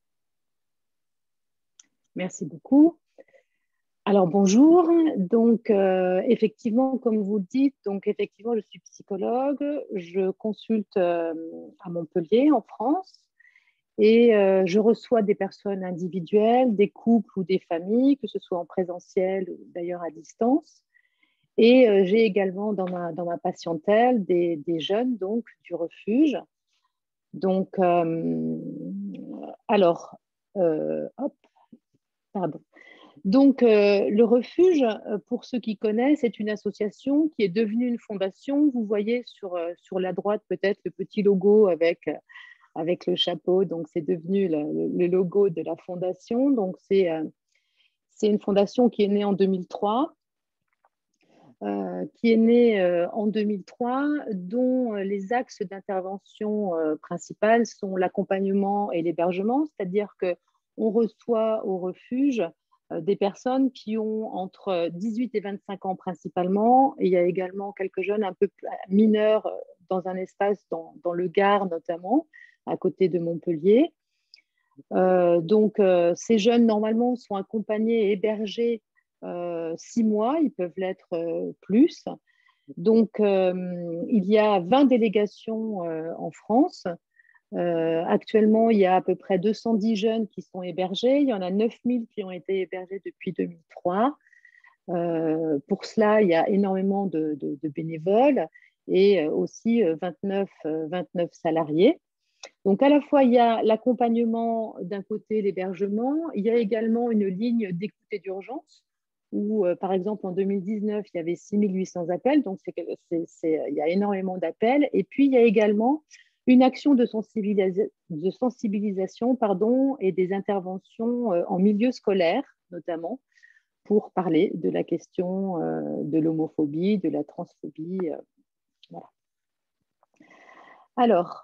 Merci beaucoup. Alors, bonjour. Donc, effectivement, comme vous le dites, effectivement, je suis psychologue. Je consulte à Montpellier, en France, et je reçois des personnes individuelles, des couples ou des familles, que ce soit en présentiel ou d'ailleurs à distance. Et j'ai également dans ma patientèle des jeunes donc, du refuge. Donc, hop, pardon. Donc, le refuge, pour ceux qui connaissent, est une association qui est devenue une fondation. Vous voyez sur la droite peut-être le petit logo avec le chapeau. Donc, c'est devenu le logo de la fondation. Donc, c'est une fondation qui est née en 2003. Dont les axes d'intervention principaux sont l'accompagnement et l'hébergement, c'est-à-dire qu'on reçoit au refuge des personnes qui ont entre 18 et 25 ans principalement, et il y a également quelques jeunes un peu mineurs dans un espace dans le Gard notamment, à côté de Montpellier. Ces jeunes normalement sont accompagnés et hébergés 6 mois, ils peuvent l'être plus. Donc, il y a 20 délégations en France. Actuellement, il y a à peu près 210 jeunes qui sont hébergés. Il y en a 9000 qui ont été hébergés depuis 2003. Pour cela, il y a énormément de bénévoles et aussi 29 salariés. Donc, à la fois, il y a l'accompagnement d'un côté, l'hébergement. Il y a également une ligne d'écoute et d'urgence où, par exemple, en 2019, il y avait 6800 appels. Donc, il y a énormément d'appels. Et puis, il y a également une action de sensibilisation et des interventions en milieu scolaire, notamment, pour parler de la question de l'homophobie, de la transphobie. Voilà. Alors,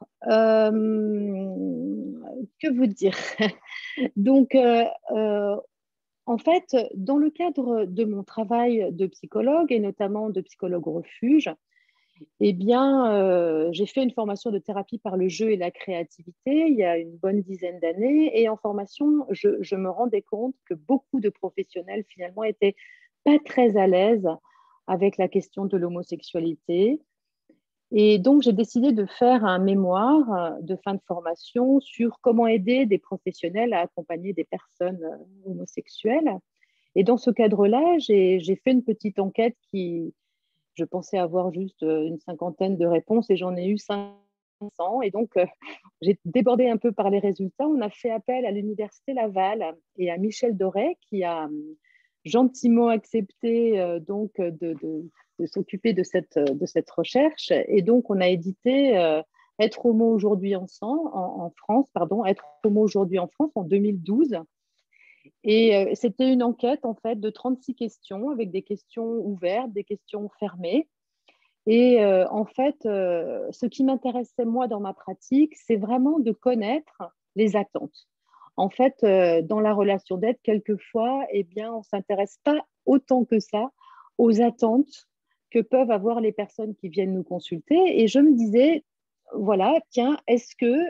que vous dire? Donc, en fait, dans le cadre de mon travail de psychologue et notamment de psychologue au refuge, eh bien, j'ai fait une formation de thérapie par le jeu et la créativité il y a une bonne dizaine d'années. Et en formation, je me rendais compte que beaucoup de professionnels, finalement, n'étaient pas très à l'aise avec la question de l'homosexualité. Et donc, j'ai décidé de faire un mémoire de fin de formation sur comment aider des professionnels à accompagner des personnes homosexuelles. Et dans ce cadre-là, j'ai fait une petite enquête qui, je pensais avoir juste une cinquantaine de réponses et j'en ai eu 500. Et donc, j'ai débordé un peu par les résultats. On a fait appel à l'Université Laval et à Michel Doré, qui a gentiment accepté donc de s'occuper de cette recherche. Et donc, on a édité Être homo aujourd'hui en France, pardon, Être homo aujourd'hui en France en 2012. Et c'était une enquête en fait de 36 questions avec des questions ouvertes, des questions fermées. Et en fait, ce qui m'intéressait moi dans ma pratique, c'est vraiment de connaître les attentes. En fait, dans la relation d'aide, quelquefois, eh bien, on ne s'intéresse pas autant que ça aux attentes que peuvent avoir les personnes qui viennent nous consulter. Et je me disais, voilà, tiens, est-ce que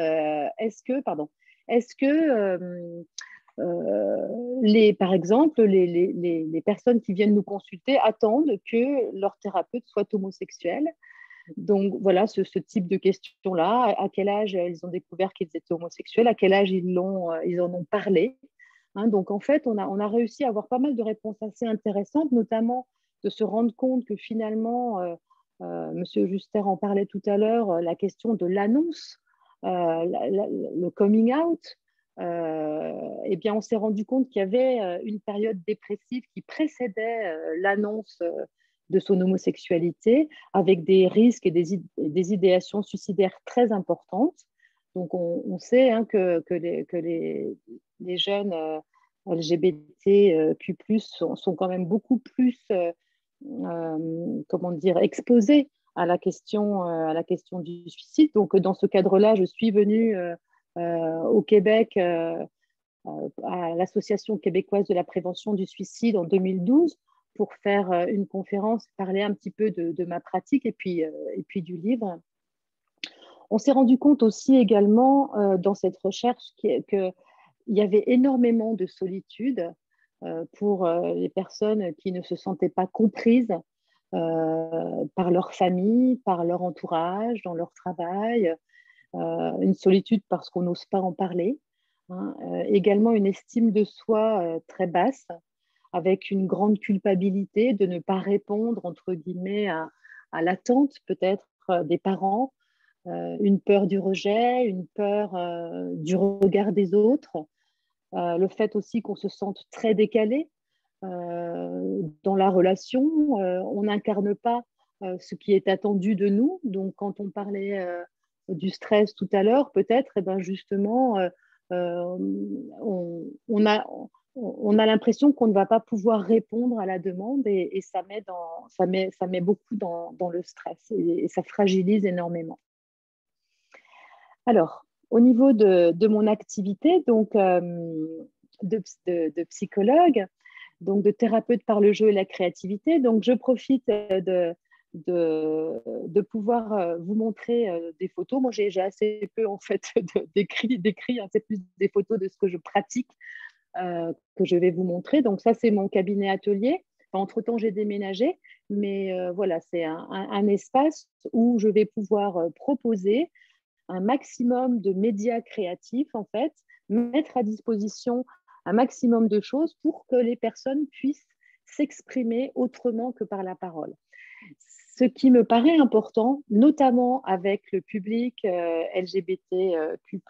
par exemple, les personnes qui viennent nous consulter attendent que leur thérapeute soit homosexuel. Donc voilà, ce type de questions-là, à quel âge ils ont découvert qu'ils étaient homosexuels, à quel âge ils en ont parlé. Hein, donc en fait, on a réussi à avoir pas mal de réponses assez intéressantes, notamment de se rendre compte que finalement, Monsieur Juster en parlait tout à l'heure, la question de l'annonce, le coming out, eh bien, on s'est rendu compte qu'il y avait une période dépressive qui précédait l'annonce de son homosexualité, avec des risques et des idéations suicidaires très importantes. Donc, on sait hein, que les jeunes LGBTQ+, sont quand même beaucoup plus comment dire, exposés à la question du suicide. Donc, dans ce cadre-là, je suis venue au Québec à l'Association québécoise de la prévention du suicide en 2012 pour faire une conférence, parler un petit peu de ma pratique et puis du livre. On s'est rendu compte aussi également dans cette recherche qu'il y avait énormément de solitude pour les personnes qui ne se sentaient pas comprises par leur famille, par leur entourage, dans leur travail, une solitude parce qu'on n'ose pas en parler, hein, également une estime de soi très basse, avec une grande culpabilité de ne pas répondre, entre guillemets, à l'attente peut-être des parents, une peur du rejet, une peur du regard des autres, le fait aussi qu'on se sente très décalé dans la relation, on n'incarne pas ce qui est attendu de nous. Donc, quand on parlait du stress tout à l'heure, peut-être, eh ben justement, on a l'impression qu'on ne va pas pouvoir répondre à la demande et ça met beaucoup dans le stress et ça fragilise énormément. Alors, au niveau de mon activité, donc de psychologue, donc de thérapeute par le jeu et la créativité, donc je profite de pouvoir vous montrer des photos. Moi, j'ai assez peu en fait d'écrits, hein, c'est plus des photos de ce que je pratique que je vais vous montrer. Donc ça, c'est mon cabinet atelier. Entre-temps, j'ai déménagé, mais voilà, c'est un espace où je vais pouvoir proposer un maximum de médias créatifs, en fait, mettre à disposition un maximum de choses pour que les personnes puissent s'exprimer autrement que par la parole. Ce qui me paraît important, notamment avec le public LGBTQ+,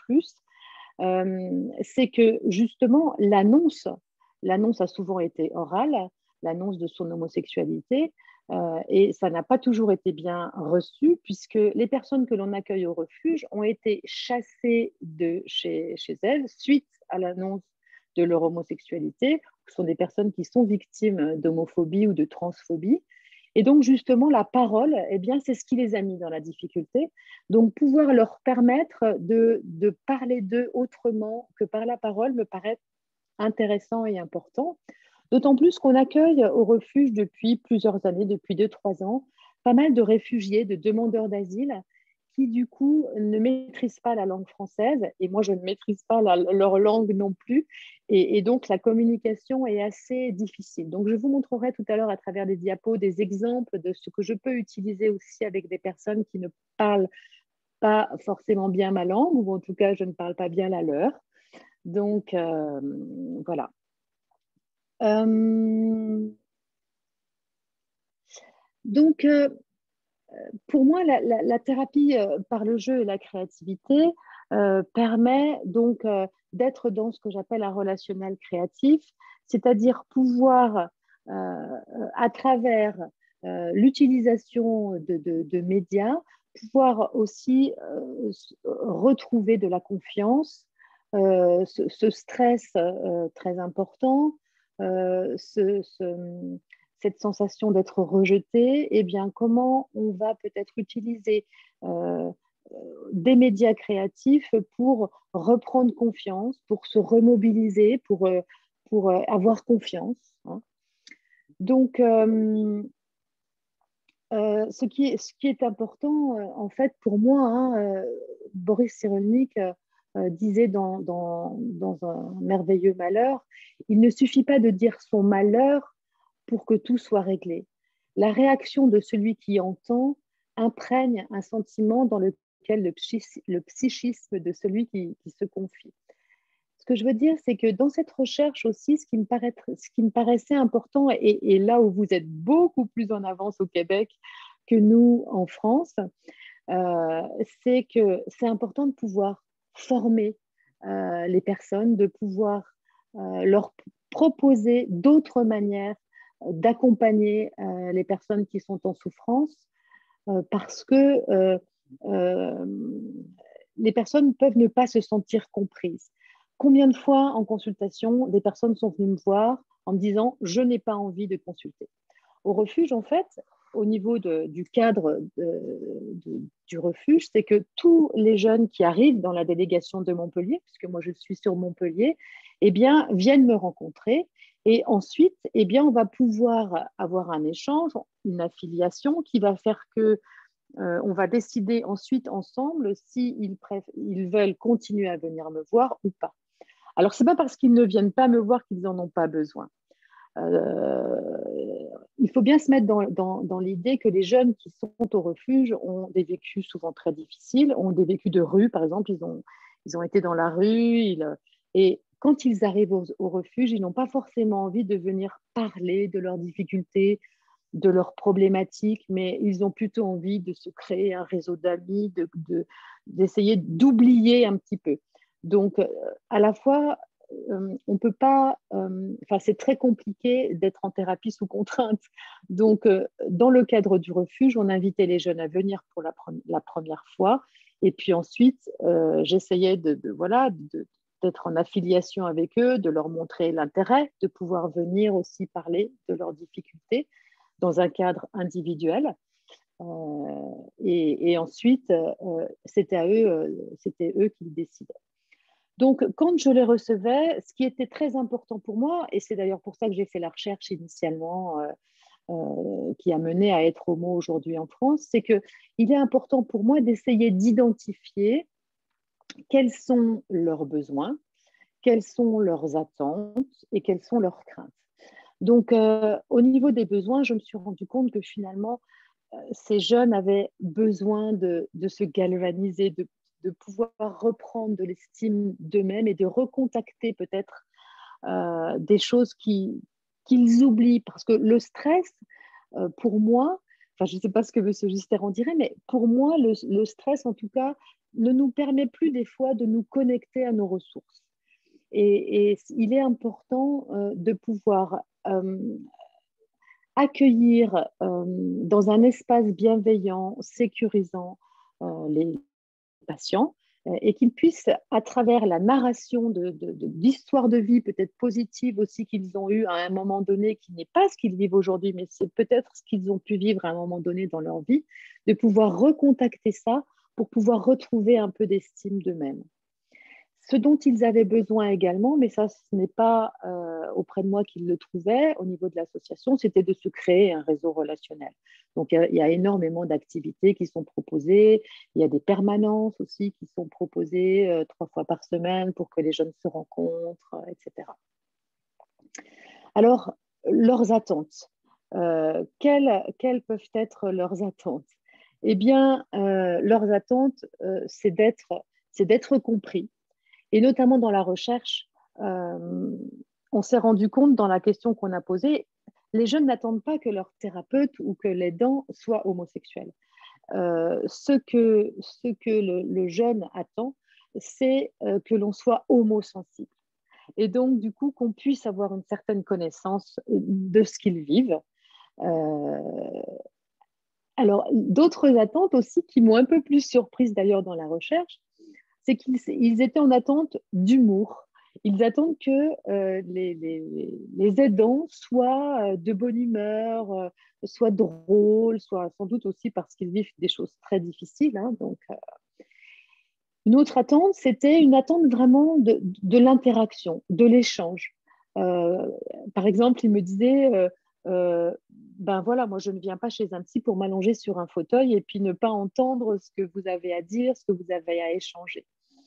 c'est que justement, l'annonce a souvent été orale, l'annonce de son homosexualité, et ça n'a pas toujours été bien reçu, puisque les personnes que l'on accueille au refuge ont été chassées de chez elles suite à l'annonce de leur homosexualité. Ce sont des personnes qui sont victimes d'homophobie ou de transphobie. Et donc, justement, la parole, eh bien, c'est ce qui les a mis dans la difficulté. Donc, pouvoir leur permettre de parler d'eux autrement que par la parole me paraît intéressant et important. D'autant plus qu'on accueille au refuge depuis plusieurs années, depuis 2-3 ans, pas mal de réfugiés, de demandeurs d'asile qui, du coup, ne maîtrisent pas la langue française. Et moi, je ne maîtrise pas leur langue non plus. Et donc, la communication est assez difficile. Donc, je vous montrerai tout à l'heure à travers des diapos des exemples de ce que je peux utiliser aussi avec des personnes qui ne parlent pas forcément bien ma langue, ou en tout cas, je ne parle pas bien la leur. Donc, voilà. Donc, pour moi, la thérapie par le jeu et la créativité permet donc d'être dans ce que j'appelle un relationnel créatif, c'est-à-dire pouvoir, à travers l'utilisation de médias, pouvoir aussi retrouver de la confiance, ce stress très important, cette sensation d'être rejeté, eh bien, comment on va peut-être utiliser des médias créatifs pour reprendre confiance, pour se remobiliser, pour avoir confiance, hein. Donc, ce qui est important, en fait, pour moi, hein, Boris Cyrulnik disait dans un merveilleux malheur, il ne suffit pas de dire son malheur pour que tout soit réglé. La réaction de celui qui entend imprègne un sentiment dans lequel le psychisme de celui qui se confie. Ce que je veux dire, c'est que dans cette recherche aussi, ce qui me paraissait important, et là où vous êtes beaucoup plus en avance au Québec que nous en France, c'est que c'est important de pouvoir former les personnes, de pouvoir leur proposer d'autres manières d'accompagner les personnes qui sont en souffrance, parce que les personnes peuvent ne pas se sentir comprises. Combien de fois en consultation, des personnes sont venues me voir en me disant « je n'ai pas envie de consulter ». Au refuge, en fait, au niveau du cadre du refuge, c'est que tous les jeunes qui arrivent dans la délégation de Montpellier, puisque moi je suis sur Montpellier, eh bien, viennent me rencontrer. Et ensuite, eh bien, on va pouvoir avoir un échange, une affiliation qui va faire que on va décider ensuite ensemble s'ils veulent continuer à venir me voir ou pas. Alors, ce n'est pas parce qu'ils ne viennent pas me voir qu'ils n'en ont pas besoin. Il faut bien se mettre dans l'idée que les jeunes qui sont au refuge ont des vécus souvent très difficiles, ont des vécus de rue, par exemple, ils ont été dans la rue, et quand ils arrivent au refuge, ils n'ont pas forcément envie de venir parler de leurs difficultés, de leurs problématiques, mais ils ont plutôt envie de se créer un réseau d'amis, d'essayer d'oublier un petit peu. Donc, à la fois, on peut pas, c'est très compliqué d'être en thérapie sous contrainte. Donc, dans le cadre du refuge, on invitait les jeunes à venir pour la première fois. Et puis ensuite, j'essayais d'être en affiliation avec eux, de leur montrer l'intérêt de pouvoir venir aussi parler de leurs difficultés dans un cadre individuel. Et ensuite, c'était eux qui décidaient. Donc, quand je les recevais, ce qui était très important pour moi, et c'est d'ailleurs pour ça que j'ai fait la recherche initialement qui a mené à être homo aujourd'hui en France, c'est qu'il est important pour moi d'essayer d'identifier quels sont leurs besoins, quelles sont leurs attentes et quelles sont leurs craintes. Donc, au niveau des besoins, je me suis rendu compte que finalement, ces jeunes avaient besoin de se galvaniser, de pouvoir reprendre de l'estime d'eux-mêmes et de recontacter peut-être des choses qu'ils oublient. Parce que le stress, pour moi, je ne sais pas ce que M. Gister en dirait, mais pour moi, le stress, en tout cas, ne nous permet plus des fois de nous connecter à nos ressources. Et il est important de pouvoir accueillir dans un espace bienveillant, sécurisant les patients et qu'ils puissent, à travers la narration d'histoires de vie peut-être positives aussi qu'ils ont eues à un moment donné, qui n'est pas ce qu'ils vivent aujourd'hui, mais c'est peut-être ce qu'ils ont pu vivre à un moment donné dans leur vie, de pouvoir recontacter ça pour pouvoir retrouver un peu d'estime d'eux-mêmes. Ce dont ils avaient besoin également, mais ça, ce n'est pas auprès de moi qu'ils le trouvaient, au niveau de l'association, c'était de se créer un réseau relationnel. Donc, il y a énormément d'activités qui sont proposées. Il y a des permanences aussi qui sont proposées 3 fois par semaine pour que les jeunes se rencontrent, etc. Alors, leurs attentes. Quelles peuvent être leurs attentes? Eh bien, leurs attentes, c'est d'être compris. Et notamment dans la recherche, on s'est rendu compte dans la question qu'on a posée, les jeunes n'attendent pas que leur thérapeute ou que l'aidant soit homosexuel. Ce que le jeune attend, c'est que l'on soit homosensible. et donc du coup qu'on puisse avoir une certaine connaissance de ce qu'ils vivent. Alors, d'autres attentes aussi qui m'ont un peu plus surprise d'ailleurs dans la recherche, c'est qu'ils étaient en attente d'humour. Ils attendent que les aidants soient de bonne humeur, soient drôles, soient sans doute aussi parce qu'ils vivent des choses très difficiles. Hein, donc, une autre attente, c'était une attente vraiment de l'interaction, de l'échange. Par exemple, il me disait, ben voilà, moi je ne viens pas chez un psy pour m'allonger sur un fauteuil et puis ne pas entendre ce que vous avez à dire, ce que vous avez à échanger.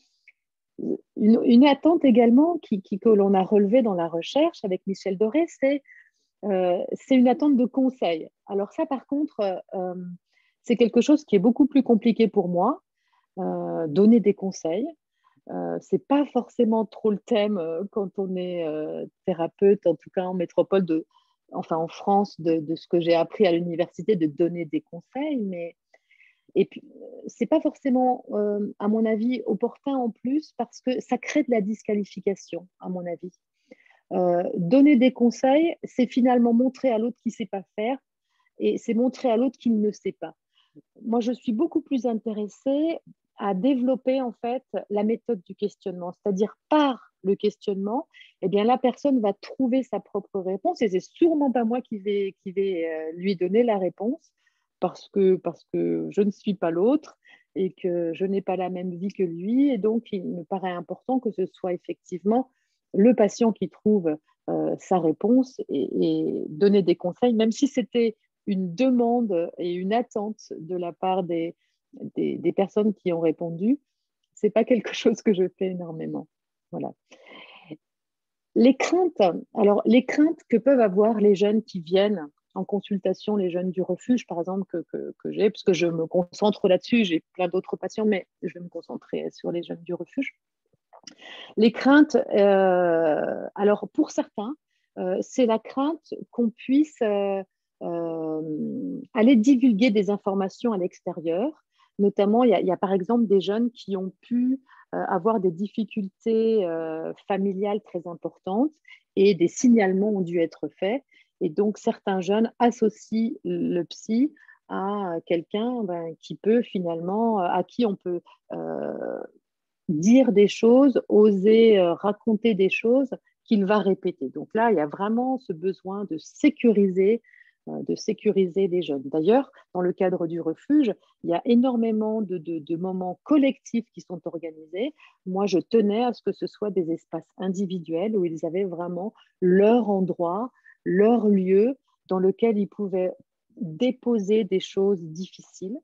Une attente également que l'on a relevée dans la recherche avec Michel Doré, c'est une attente de conseil. Alors ça, par contre, c'est quelque chose qui est beaucoup plus compliqué pour moi, donner des conseils. C'est pas forcément trop le thème quand on est thérapeute, en tout cas en métropole, enfin en France, de ce que j'ai appris à l'université, de donner des conseils. Et puis, c'est pas forcément, à mon avis, opportun en plus parce que ça crée de la disqualification, à mon avis. Donner des conseils, c'est finalement montrer à l'autre qu'il ne sait pas faire et c'est montrer à l'autre qu'il ne sait pas. Moi, je suis beaucoup plus intéressée à développer en fait la méthode du questionnement, c'est-à-dire par le questionnement, eh bien, la personne va trouver sa propre réponse et c'est sûrement pas moi qui vais lui donner la réponse parce que je ne suis pas l'autre et que je n'ai pas la même vie que lui et donc il me paraît important que ce soit effectivement le patient qui trouve sa réponse et donner des conseils, même si c'était une demande et une attente de la part des personnes qui ont répondu, c'est pas quelque chose que je fais énormément. Voilà. Les craintes, alors les craintes que peuvent avoir les jeunes qui viennent en consultation, les jeunes du refuge, par exemple, que j'ai, parce que je me concentre là-dessus, j'ai plein d'autres patients, mais je vais me concentrer sur les jeunes du refuge. Les craintes, alors pour certains, c'est la crainte qu'on puisse aller divulguer des informations à l'extérieur. Notamment, il y a par exemple des jeunes qui ont pu avoir des difficultés familiales très importantes et des signalements ont dû être faits. Et donc, certains jeunes associent le psy à quelqu'un qui peut finalement, à qui on peut dire des choses, oser raconter des choses qu'il va répéter. Donc là, il y a vraiment ce besoin de sécuriser les jeunes. D'ailleurs, dans le cadre du refuge, il y a énormément de moments collectifs qui sont organisés. Moi, je tenais à ce que ce soit des espaces individuels où ils avaient vraiment leur endroit, leur lieu dans lequel ils pouvaient déposer des choses difficiles.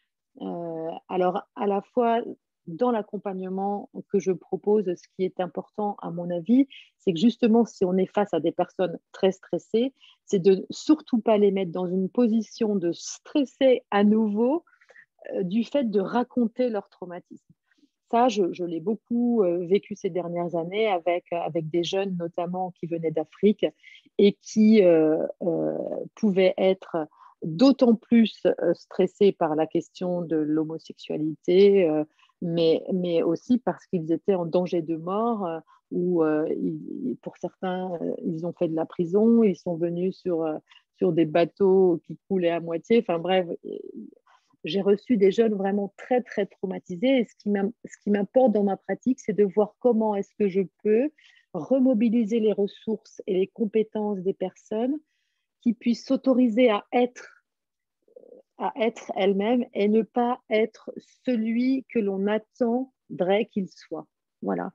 Alors, à la fois dans l'accompagnement que je propose, ce qui est important à mon avis, c'est que justement, si on est face à des personnes très stressées, c'est de surtout pas les mettre dans une position de stresser à nouveau du fait de raconter leur traumatisme. Ça, je l'ai beaucoup vécu ces dernières années avec des jeunes notamment qui venaient d'Afrique et qui pouvaient être d'autant plus stressés par la question de l'homosexualité, mais aussi parce qu'ils étaient en danger de mort, ou pour certains, ils ont fait de la prison, ils sont venus sur des bateaux qui coulaient à moitié. Enfin bref, j'ai reçu des jeunes vraiment très, très traumatisés. Et ce qui m'importe dans ma pratique, c'est de voir comment est-ce que je peux remobiliser les ressources et les compétences des personnes qui puissent s'autoriser à être elles-mêmes et ne pas être celui que l'on attendrait qu'il soit. Voilà.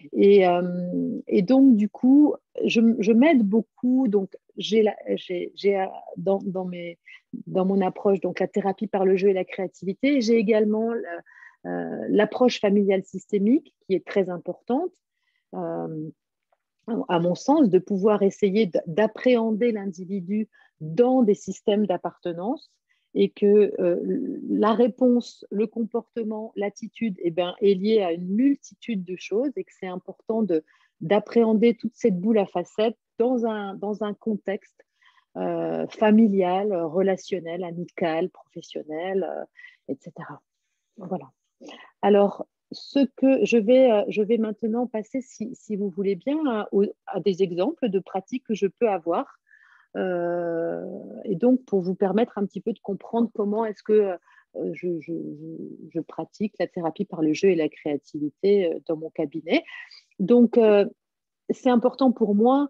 Et donc, du coup, je m'aide beaucoup. Donc, j'ai dans mon approche donc la thérapie par le jeu et la créativité. J'ai également l'approche familiale systémique qui est très importante, à mon sens, de pouvoir essayer d'appréhender l'individu dans des systèmes d'appartenance et que la réponse, le comportement, l'attitude est liée à une multitude de choses et que c'est important d'appréhender toute cette boule à facettes dans un contexte familial, relationnel, amical, professionnel, etc. Voilà. Alors, ce que je vais maintenant passer, si vous voulez bien, à des exemples de pratiques que je peux avoir. Et donc, pour vous permettre un petit peu de comprendre comment est-ce que je pratique la thérapie par le jeu et la créativité dans mon cabinet. Donc, c'est important pour moi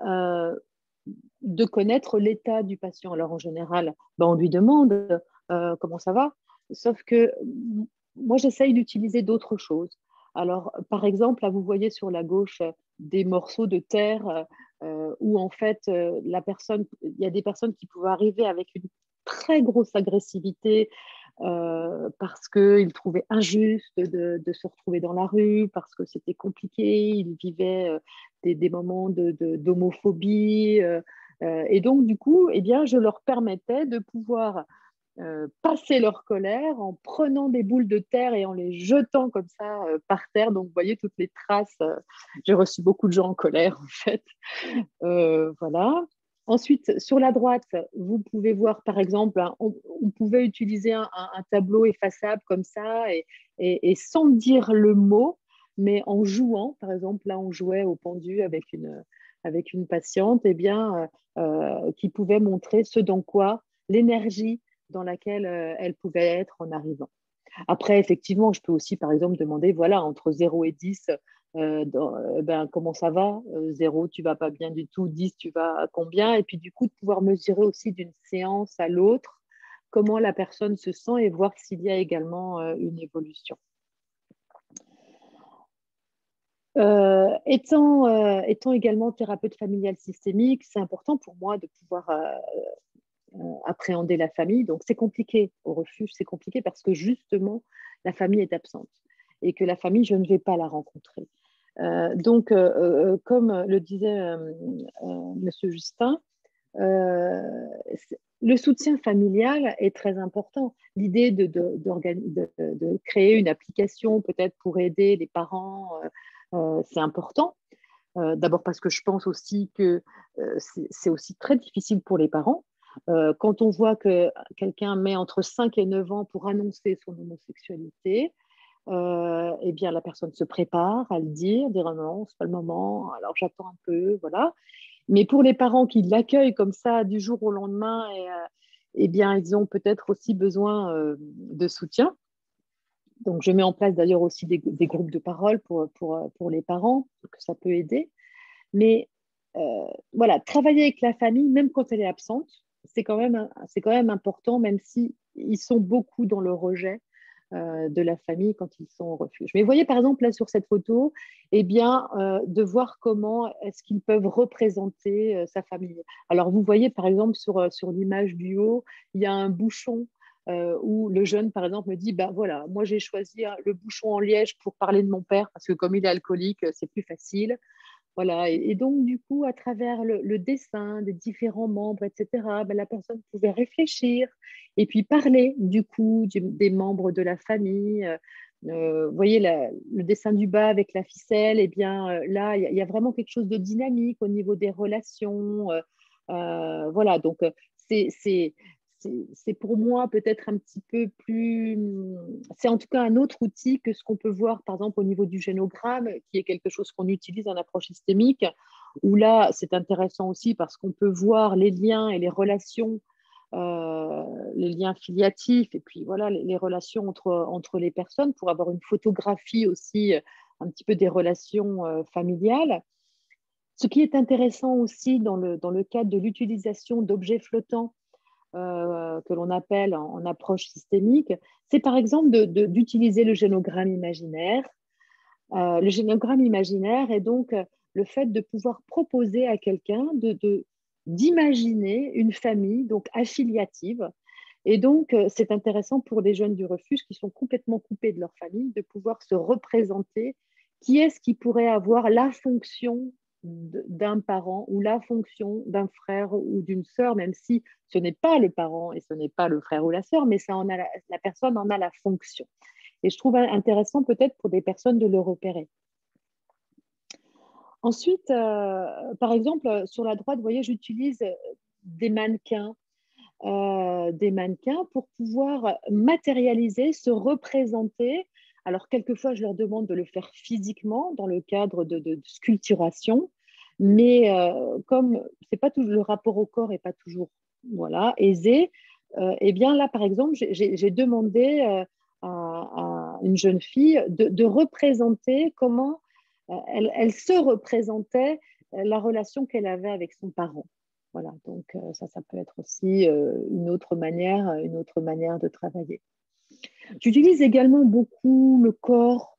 de connaître l'état du patient. Alors, en général, on lui demande comment ça va, sauf que moi, j'essaye d'utiliser d'autres choses. Alors, par exemple, là, vous voyez sur la gauche des morceaux de terre où, en fait, il y a des personnes qui pouvaient arriver avec une très grosse agressivité parce qu'ils trouvaient injuste de se retrouver dans la rue, parce que c'était compliqué, ils vivaient des moments d'homophobie. Et donc, du coup, eh bien, je leur permettais de pouvoir passer leur colère en prenant des boules de terre et en les jetant comme ça par terre. Donc, vous voyez toutes les traces. J'ai reçu beaucoup de gens en colère, en fait. Voilà. Ensuite, sur la droite, vous pouvez voir, par exemple, on pouvait utiliser un tableau effaçable comme ça et sans dire le mot, mais en jouant. Par exemple, là, on jouait au pendu avec une patiente eh bien, qui pouvait montrer ce dans quoi l'énergie dans laquelle elle pouvait être en arrivant. Après, effectivement, je peux aussi, par exemple, demander, voilà, entre 0 et 10, comment ça va 0, tu vas pas bien du tout. 10, tu vas à combien? Et puis, du coup, de pouvoir mesurer aussi d'une séance à l'autre comment la personne se sent et voir s'il y a également une évolution. Étant également thérapeute familiale systémique, c'est important pour moi de pouvoir appréhender la famille. Donc, c'est compliqué au refuge, c'est compliqué parce que justement, la famille est absente et que la famille, je ne vais pas la rencontrer. Donc, comme le disait Monsieur Justin, le soutien familial est très important. L'idée de créer une application peut-être pour aider les parents, c'est important. D'abord parce que je pense aussi que c'est aussi très difficile pour les parents. Quand on voit que quelqu'un met entre 5 et 9 ans pour annoncer son homosexualité, eh bien, la personne se prépare à le dire non, c'est pas le moment, alors j'attends un peu, voilà. Mais pour les parents qui l'accueillent comme ça du jour au lendemain, eh bien, ils ont peut-être aussi besoin de soutien. Donc, je mets en place d'ailleurs aussi des groupes de parole pour les parents, que ça peut aider. Mais voilà, travailler avec la famille, même quand elle est absente, c'est quand même important, même si ils sont beaucoup dans le rejet de la famille quand ils sont au refuge. Mais vous voyez, par exemple, là, sur cette photo, eh bien, de voir comment est-ce qu'ils peuvent représenter sa famille. Alors, vous voyez, par exemple, sur l'image du haut, il y a un bouchon où le jeune, par exemple, me dit, bah voilà, moi, j'ai choisi le bouchon en liège pour parler de mon père, parce que comme il est alcoolique, c'est plus facile. Voilà, et donc du coup, à travers le dessin des différents membres, etc., ben, la personne pouvait réfléchir et puis parler du coup des membres de la famille. Vous voyez le dessin du bas avec la ficelle, et bien là, il y a vraiment quelque chose de dynamique au niveau des relations. Voilà, donc c'est pour moi peut-être un petit peu plus... C'est en tout cas un autre outil que ce qu'on peut voir, par exemple, au niveau du génogramme, qui est quelque chose qu'on utilise en approche systémique, où là, c'est intéressant aussi parce qu'on peut voir les liens et les relations, les liens filiatifs, et puis voilà, les relations entre les personnes, pour avoir une photographie aussi un petit peu des relations familiales. Ce qui est intéressant aussi dans le cadre de l'utilisation d'objets flottants, que l'on appelle en approche systémique, c'est par exemple d'utiliser le génogramme imaginaire. Le génogramme imaginaire est donc le fait de pouvoir proposer à quelqu'un d'imaginer une famille donc affiliative. Et donc, c'est intéressant pour les jeunes du refuge qui sont complètement coupés de leur famille de pouvoir se représenter qui est-ce qui pourrait avoir la fonction d'un parent ou la fonction d'un frère ou d'une sœur, même si ce n'est pas le parent et ce n'est pas le frère ou la sœur, mais ça la personne en a la fonction. Et je trouve intéressant peut-être pour des personnes de le repérer. Ensuite, par exemple, sur la droite, vous voyez, j'utilise des mannequins pour pouvoir matérialiser, se représenter Alors, quelquefois, je leur demande de le faire physiquement dans le cadre de sculpturation, mais comme c'est pas toujours, le rapport au corps n'est pas toujours voilà, aisé, eh bien là, par exemple, j'ai demandé à une jeune fille de représenter comment elle se représentait la relation qu'elle avait avec son parent. Voilà, donc ça peut être aussi une autre manière de travailler. J'utilise également beaucoup le corps.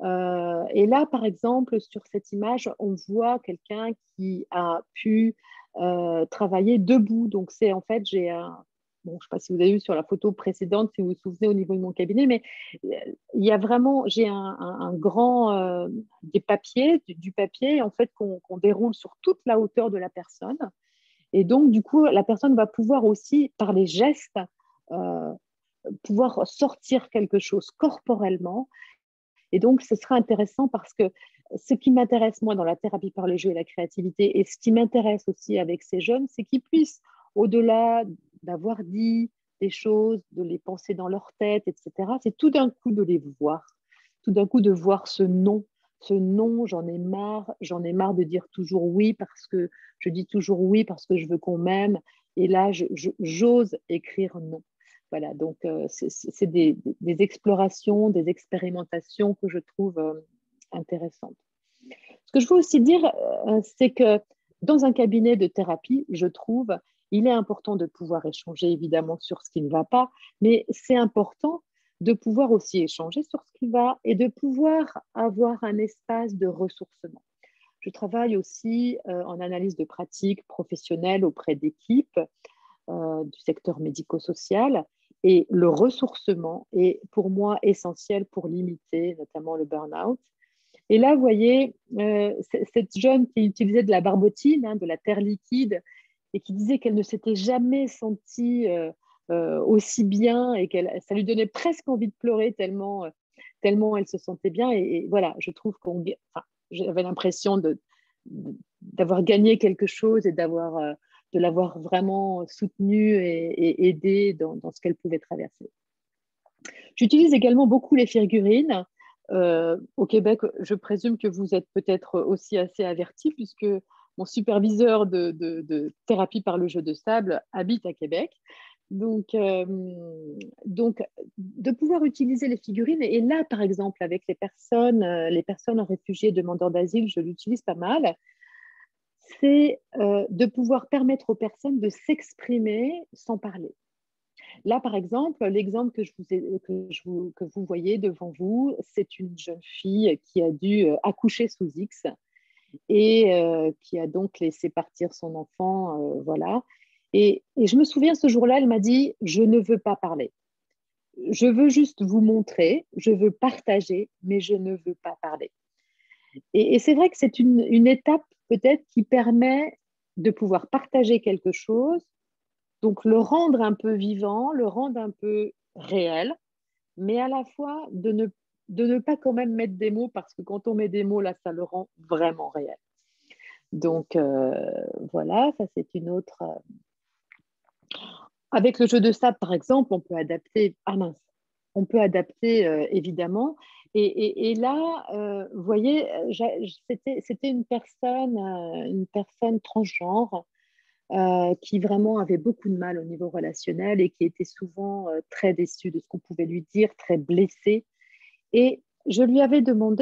Et là, par exemple, sur cette image, on voit quelqu'un qui a pu travailler debout. Donc, c'est en fait, j'ai un... Bon, je ne sais pas si vous avez vu sur la photo précédente, si vous vous souvenez au niveau de mon cabinet, mais il y a vraiment, j'ai un grand, des papiers, du papier en fait qu'on déroule sur toute la hauteur de la personne. Et donc, du coup, la personne va pouvoir aussi, par les gestes, euh, pouvoir sortir quelque chose corporellement. Et donc, ce sera intéressant parce que ce qui m'intéresse, moi, dans la thérapie par le jeu et la créativité, et ce qui m'intéresse aussi avec ces jeunes, c'est qu'ils puissent, au-delà d'avoir dit des choses, de les penser dans leur tête, etc., c'est tout d'un coup de les voir, tout d'un coup de voir ce non, j'en ai marre de dire toujours oui parce que je dis toujours oui parce que je veux qu'on m'aime, et là, j'ose écrire non. Voilà, donc c'est des explorations, des expérimentations que je trouve intéressantes. Ce que je veux aussi dire, c'est que dans un cabinet de thérapie, je trouve, il est important de pouvoir échanger évidemment sur ce qui ne va pas, mais c'est important de pouvoir aussi échanger sur ce qui va et de pouvoir avoir un espace de ressourcement. Je travaille aussi en analyse de pratique professionnelle auprès d'équipes du secteur médico-social. Et le ressourcement est pour moi essentiel pour limiter notamment le burn-out. Et là, vous voyez, cette jeune qui utilisait de la barbotine, de la terre liquide, et qui disait qu'elle ne s'était jamais sentie aussi bien et que ça lui donnait presque envie de pleurer tellement elle se sentait bien. Et voilà, je trouve j'avais l'impression d'avoir gagné quelque chose et de l'avoir vraiment soutenue et aidée dans ce qu'elle pouvait traverser. J'utilise également beaucoup les figurines. Au Québec, je présume que vous êtes peut-être aussi assez avertis puisque mon superviseur de thérapie par le jeu de sable habite à Québec. Donc, de pouvoir utiliser les figurines, et là, par exemple, avec les personnes réfugiées, demandeurs d'asile, je l'utilise pas mal, c'est de pouvoir permettre aux personnes de s'exprimer sans parler. Là, par exemple, l'exemple que vous voyez devant vous, c'est une jeune fille qui a dû accoucher sous X et qui a donc laissé partir son enfant, voilà. Et je me souviens, ce jour-là, elle m'a dit « Je ne veux pas parler. Je veux juste vous montrer, je veux partager, mais je ne veux pas parler. » Et c'est vrai que c'est une étape peut-être qui permet de pouvoir partager quelque chose, donc le rendre un peu vivant, le rendre un peu réel, mais à la fois de ne pas quand même mettre des mots, parce que quand on met des mots, là, ça le rend vraiment réel. Donc voilà, ça c'est une autre... Avec le jeu de sable, par exemple, on peut adapter... Ah mince, on peut adapter évidemment. Et là, vous voyez, c'était une personne transgenre qui vraiment avait beaucoup de mal au niveau relationnel et qui était souvent très déçue de ce qu'on pouvait lui dire, très blessée. Et je lui avais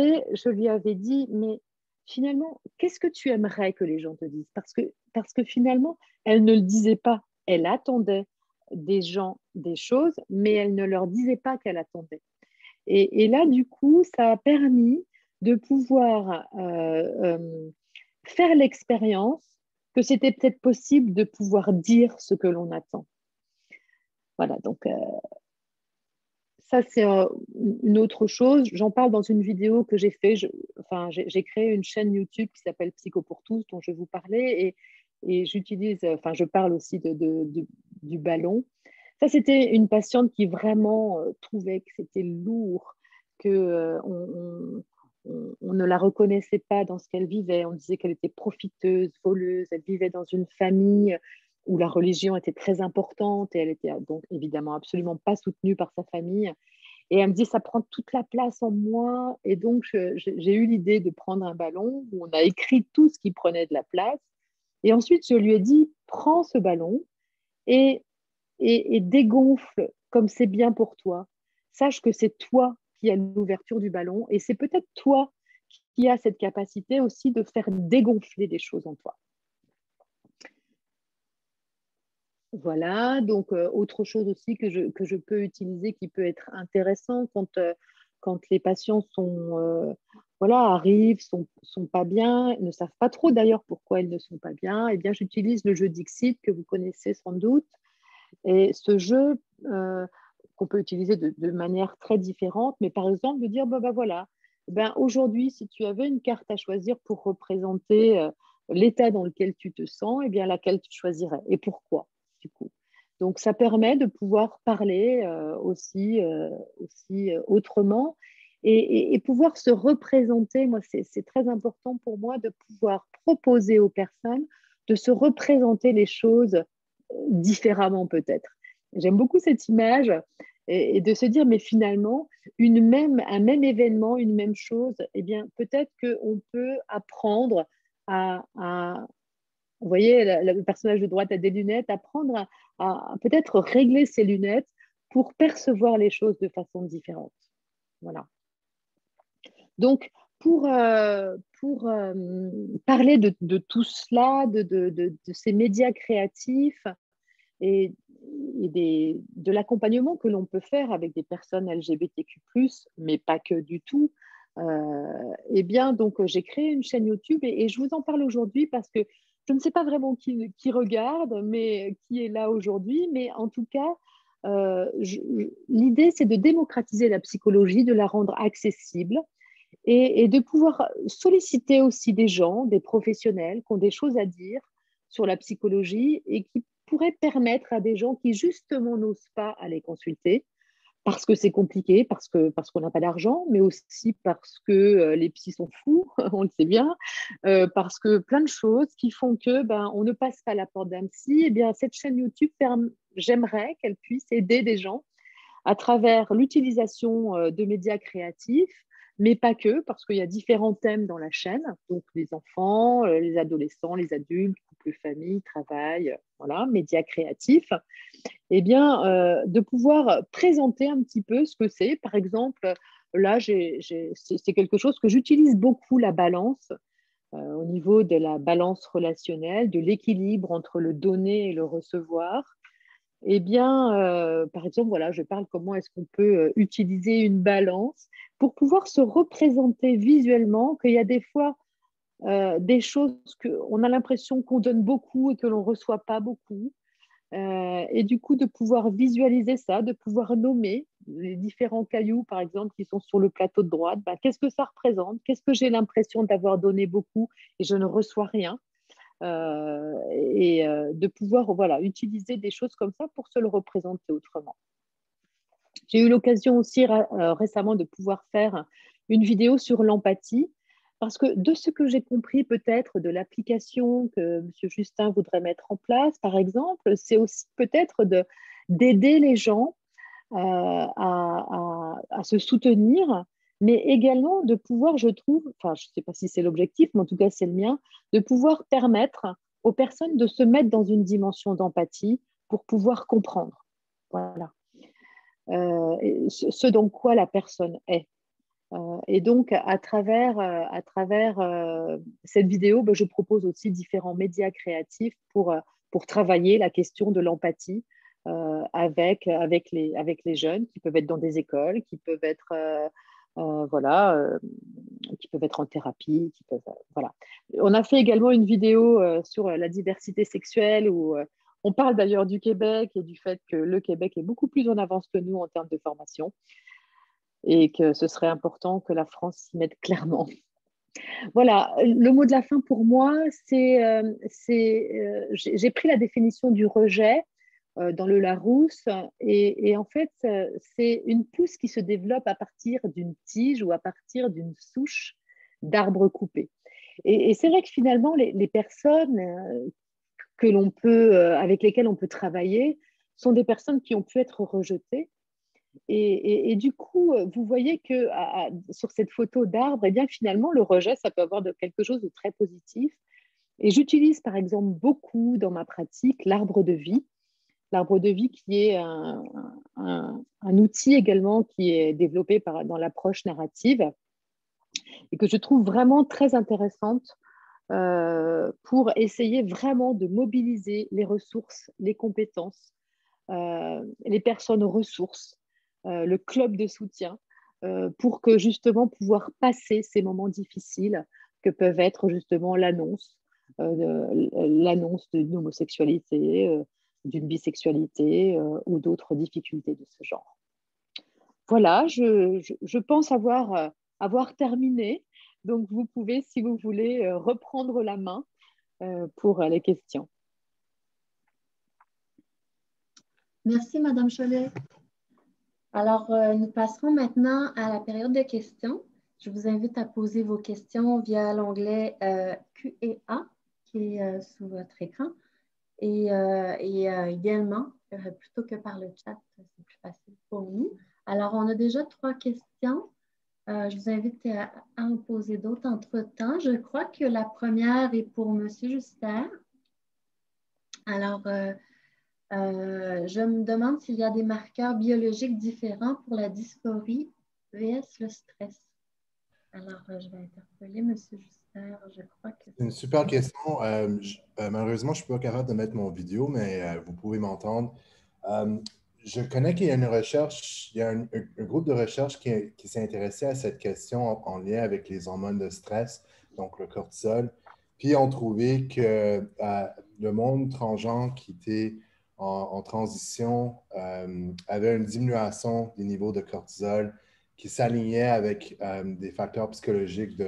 dit, mais finalement, qu'est-ce que tu aimerais que les gens te disent? Parce que finalement, elle ne le disait pas. Elle attendait des gens des choses, mais elle ne leur disait pas qu'elle attendait. Et là, du coup, ça a permis de pouvoir faire l'expérience que c'était peut-être possible de pouvoir dire ce que l'on attend. Voilà, donc ça, c'est une autre chose. J'en parle dans une vidéo que j'ai fait. J'ai créé une chaîne YouTube qui s'appelle Psycho pour tous, dont je vais vous parler. Et je parle aussi du ballon. Ça, c'était une patiente qui vraiment trouvait que c'était lourd, qu'on on ne la reconnaissait pas dans ce qu'elle vivait. On disait qu'elle était profiteuse, voleuse. Elle vivait dans une famille où la religion était très importante et elle était donc évidemment absolument pas soutenue par sa famille. Et elle me dit, ça prend toute la place en moi. Et donc, j'ai eu l'idée de prendre un ballon où on a écrit tout ce qui prenait de la place. Et ensuite, je lui ai dit, prends ce ballon et, et dégonfle comme c'est bien pour toi. Sache que c'est toi qui as l'ouverture du ballon et c'est peut-être toi qui as cette capacité aussi de faire dégonfler des choses en toi. Voilà, donc autre chose aussi que je peux utiliser qui peut être intéressant quand les patients voilà, arrivent, sont pas bien, ne savent pas trop d'ailleurs pourquoi ils ne sont pas bien, eh bien j'utilise le jeu Dixit que vous connaissez sans doute. Et ce jeu qu'on peut utiliser de manière très différente, mais par exemple de dire, bah voilà, ben, aujourd'hui, si tu avais une carte à choisir pour représenter l'état dans lequel tu te sens, eh bien laquelle tu choisirais et pourquoi, du coup. Donc, ça permet de pouvoir parler aussi autrement et pouvoir se représenter. Moi, c'est très important pour moi de pouvoir proposer aux personnes de se représenter les choses différemment peut-être. J'aime beaucoup cette image et de se dire, mais finalement, un même événement, une même chose, eh bien, peut-être qu'on peut apprendre vous voyez, le personnage de droite a des lunettes, apprendre à peut-être régler ses lunettes pour percevoir les choses de façon différente. Voilà. Donc, pour parler de tout cela, de ces médias créatifs et de l'accompagnement que l'on peut faire avec des personnes LGBTQ+, mais pas que du tout, eh bien, donc, j'ai créé une chaîne YouTube et je vous en parle aujourd'hui parce que je ne sais pas vraiment qui regarde, mais qui est là aujourd'hui, mais en tout cas, l'idée, c'est de démocratiser la psychologie, de la rendre accessible et de pouvoir solliciter aussi des gens, des professionnels qui ont des choses à dire sur la psychologie et qui pourraient permettre à des gens qui justement n'osent pas aller consulter parce que c'est compliqué, parce qu'on n'a pas d'argent, mais aussi parce que les psys sont fous, on le sait bien, parce que plein de choses qui font que on ne passe pas la porte d'un psy. Eh bien, cette chaîne YouTube, j'aimerais qu'elle puisse aider des gens à travers l'utilisation de médias créatifs, mais pas que, parce qu'il y a différents thèmes dans la chaîne, donc les enfants, les adolescents, les adultes, couple, famille, travail, voilà, médias créatifs, eh bien, de pouvoir présenter un petit peu ce que c'est. Par exemple, là, c'est quelque chose que j'utilise beaucoup, la balance, au niveau de la balance relationnelle, de l'équilibre entre le donner et le recevoir. Eh bien, par exemple, voilà, je parle comment est-ce qu'on peut utiliser une balance pour pouvoir se représenter visuellement qu'il y a des fois des choses qu'on a l'impression qu'on donne beaucoup et que l'on ne reçoit pas beaucoup. Et du coup, de pouvoir visualiser ça, de pouvoir nommer les différents cailloux, par exemple, qui sont sur le plateau de droite, qu'est-ce que ça représente? Qu'est-ce que j'ai l'impression d'avoir donné beaucoup et je ne reçois rien? De pouvoir voilà, utiliser des choses comme ça pour se le représenter autrement. J'ai eu l'occasion aussi récemment de pouvoir faire une vidéo sur l'empathie, parce que de ce que j'ai compris peut-être de l'application que M. Justin voudrait mettre en place, par exemple, c'est aussi peut-être d'aider les gens à se soutenir, mais également de pouvoir, je trouve, enfin je ne sais pas si c'est l'objectif, mais en tout cas c'est le mien, de pouvoir permettre aux personnes de se mettre dans une dimension d'empathie pour pouvoir comprendre. Voilà. Ce dont quoi la personne est. Et donc, à travers cette vidéo, je propose aussi différents médias créatifs pour travailler la question de l'empathie avec les jeunes qui peuvent être dans des écoles, qui peuvent être, qui peuvent être en thérapie. Voilà. On a fait également une vidéo sur la diversité sexuelle où on parle d'ailleurs du Québec et du fait que le Québec est beaucoup plus en avance que nous en termes de formation et que ce serait important que la France s'y mette clairement. Voilà, le mot de la fin pour moi, j'ai pris la définition du rejet dans le Larousse et en fait, c'est une pousse qui se développe à partir d'une tige ou à partir d'une souche d'arbre coupé. Et c'est vrai que finalement, les personnes avec lesquelles on peut travailler sont des personnes qui ont pu être rejetées Et du coup, vous voyez que sur cette photo d'arbre, eh bien, finalement, le rejet, ça peut avoir quelque chose de très positif. Et j'utilise par exemple beaucoup dans ma pratique l'arbre de vie. L'arbre de vie qui est un outil également qui est développé dans l'approche narrative et que je trouve vraiment très intéressante pour essayer vraiment de mobiliser les ressources, les compétences, les personnes ressources, le club de soutien, pour que justement pouvoir passer ces moments difficiles que peuvent être justement l'annonce d'une homosexualité, d'une bisexualité ou d'autres difficultés de ce genre. Voilà, je pense avoir terminé. Donc, vous pouvez, si vous voulez, reprendre la main pour les questions. Merci, Madame Chollet. Alors, nous passerons maintenant à la période de questions. Je vous invite à poser vos questions via l'onglet Q&A qui est sous votre écran. Et idéalement, plutôt que par le chat, c'est plus facile pour nous. Alors, on a déjà 3 questions. Je vous invite à en poser d'autres entre-temps. Je crois que la première est pour M. Juster. Alors, je me demande s'il y a des marqueurs biologiques différents pour la dysphorie vs le stress. Alors, je vais interpeller M. Juster. Je crois que c'est une super question. Malheureusement, je ne suis pas capable de mettre mon vidéo, mais vous pouvez m'entendre. Je connais qu'il y a une recherche, il y a un groupe de recherche qui s'est intéressé à cette question en lien avec les hormones de stress, donc le cortisol. Puis ont trouvé que le monde transgenre qui était en transition avait une diminution des niveaux de cortisol qui s'alignait avec des facteurs psychologiques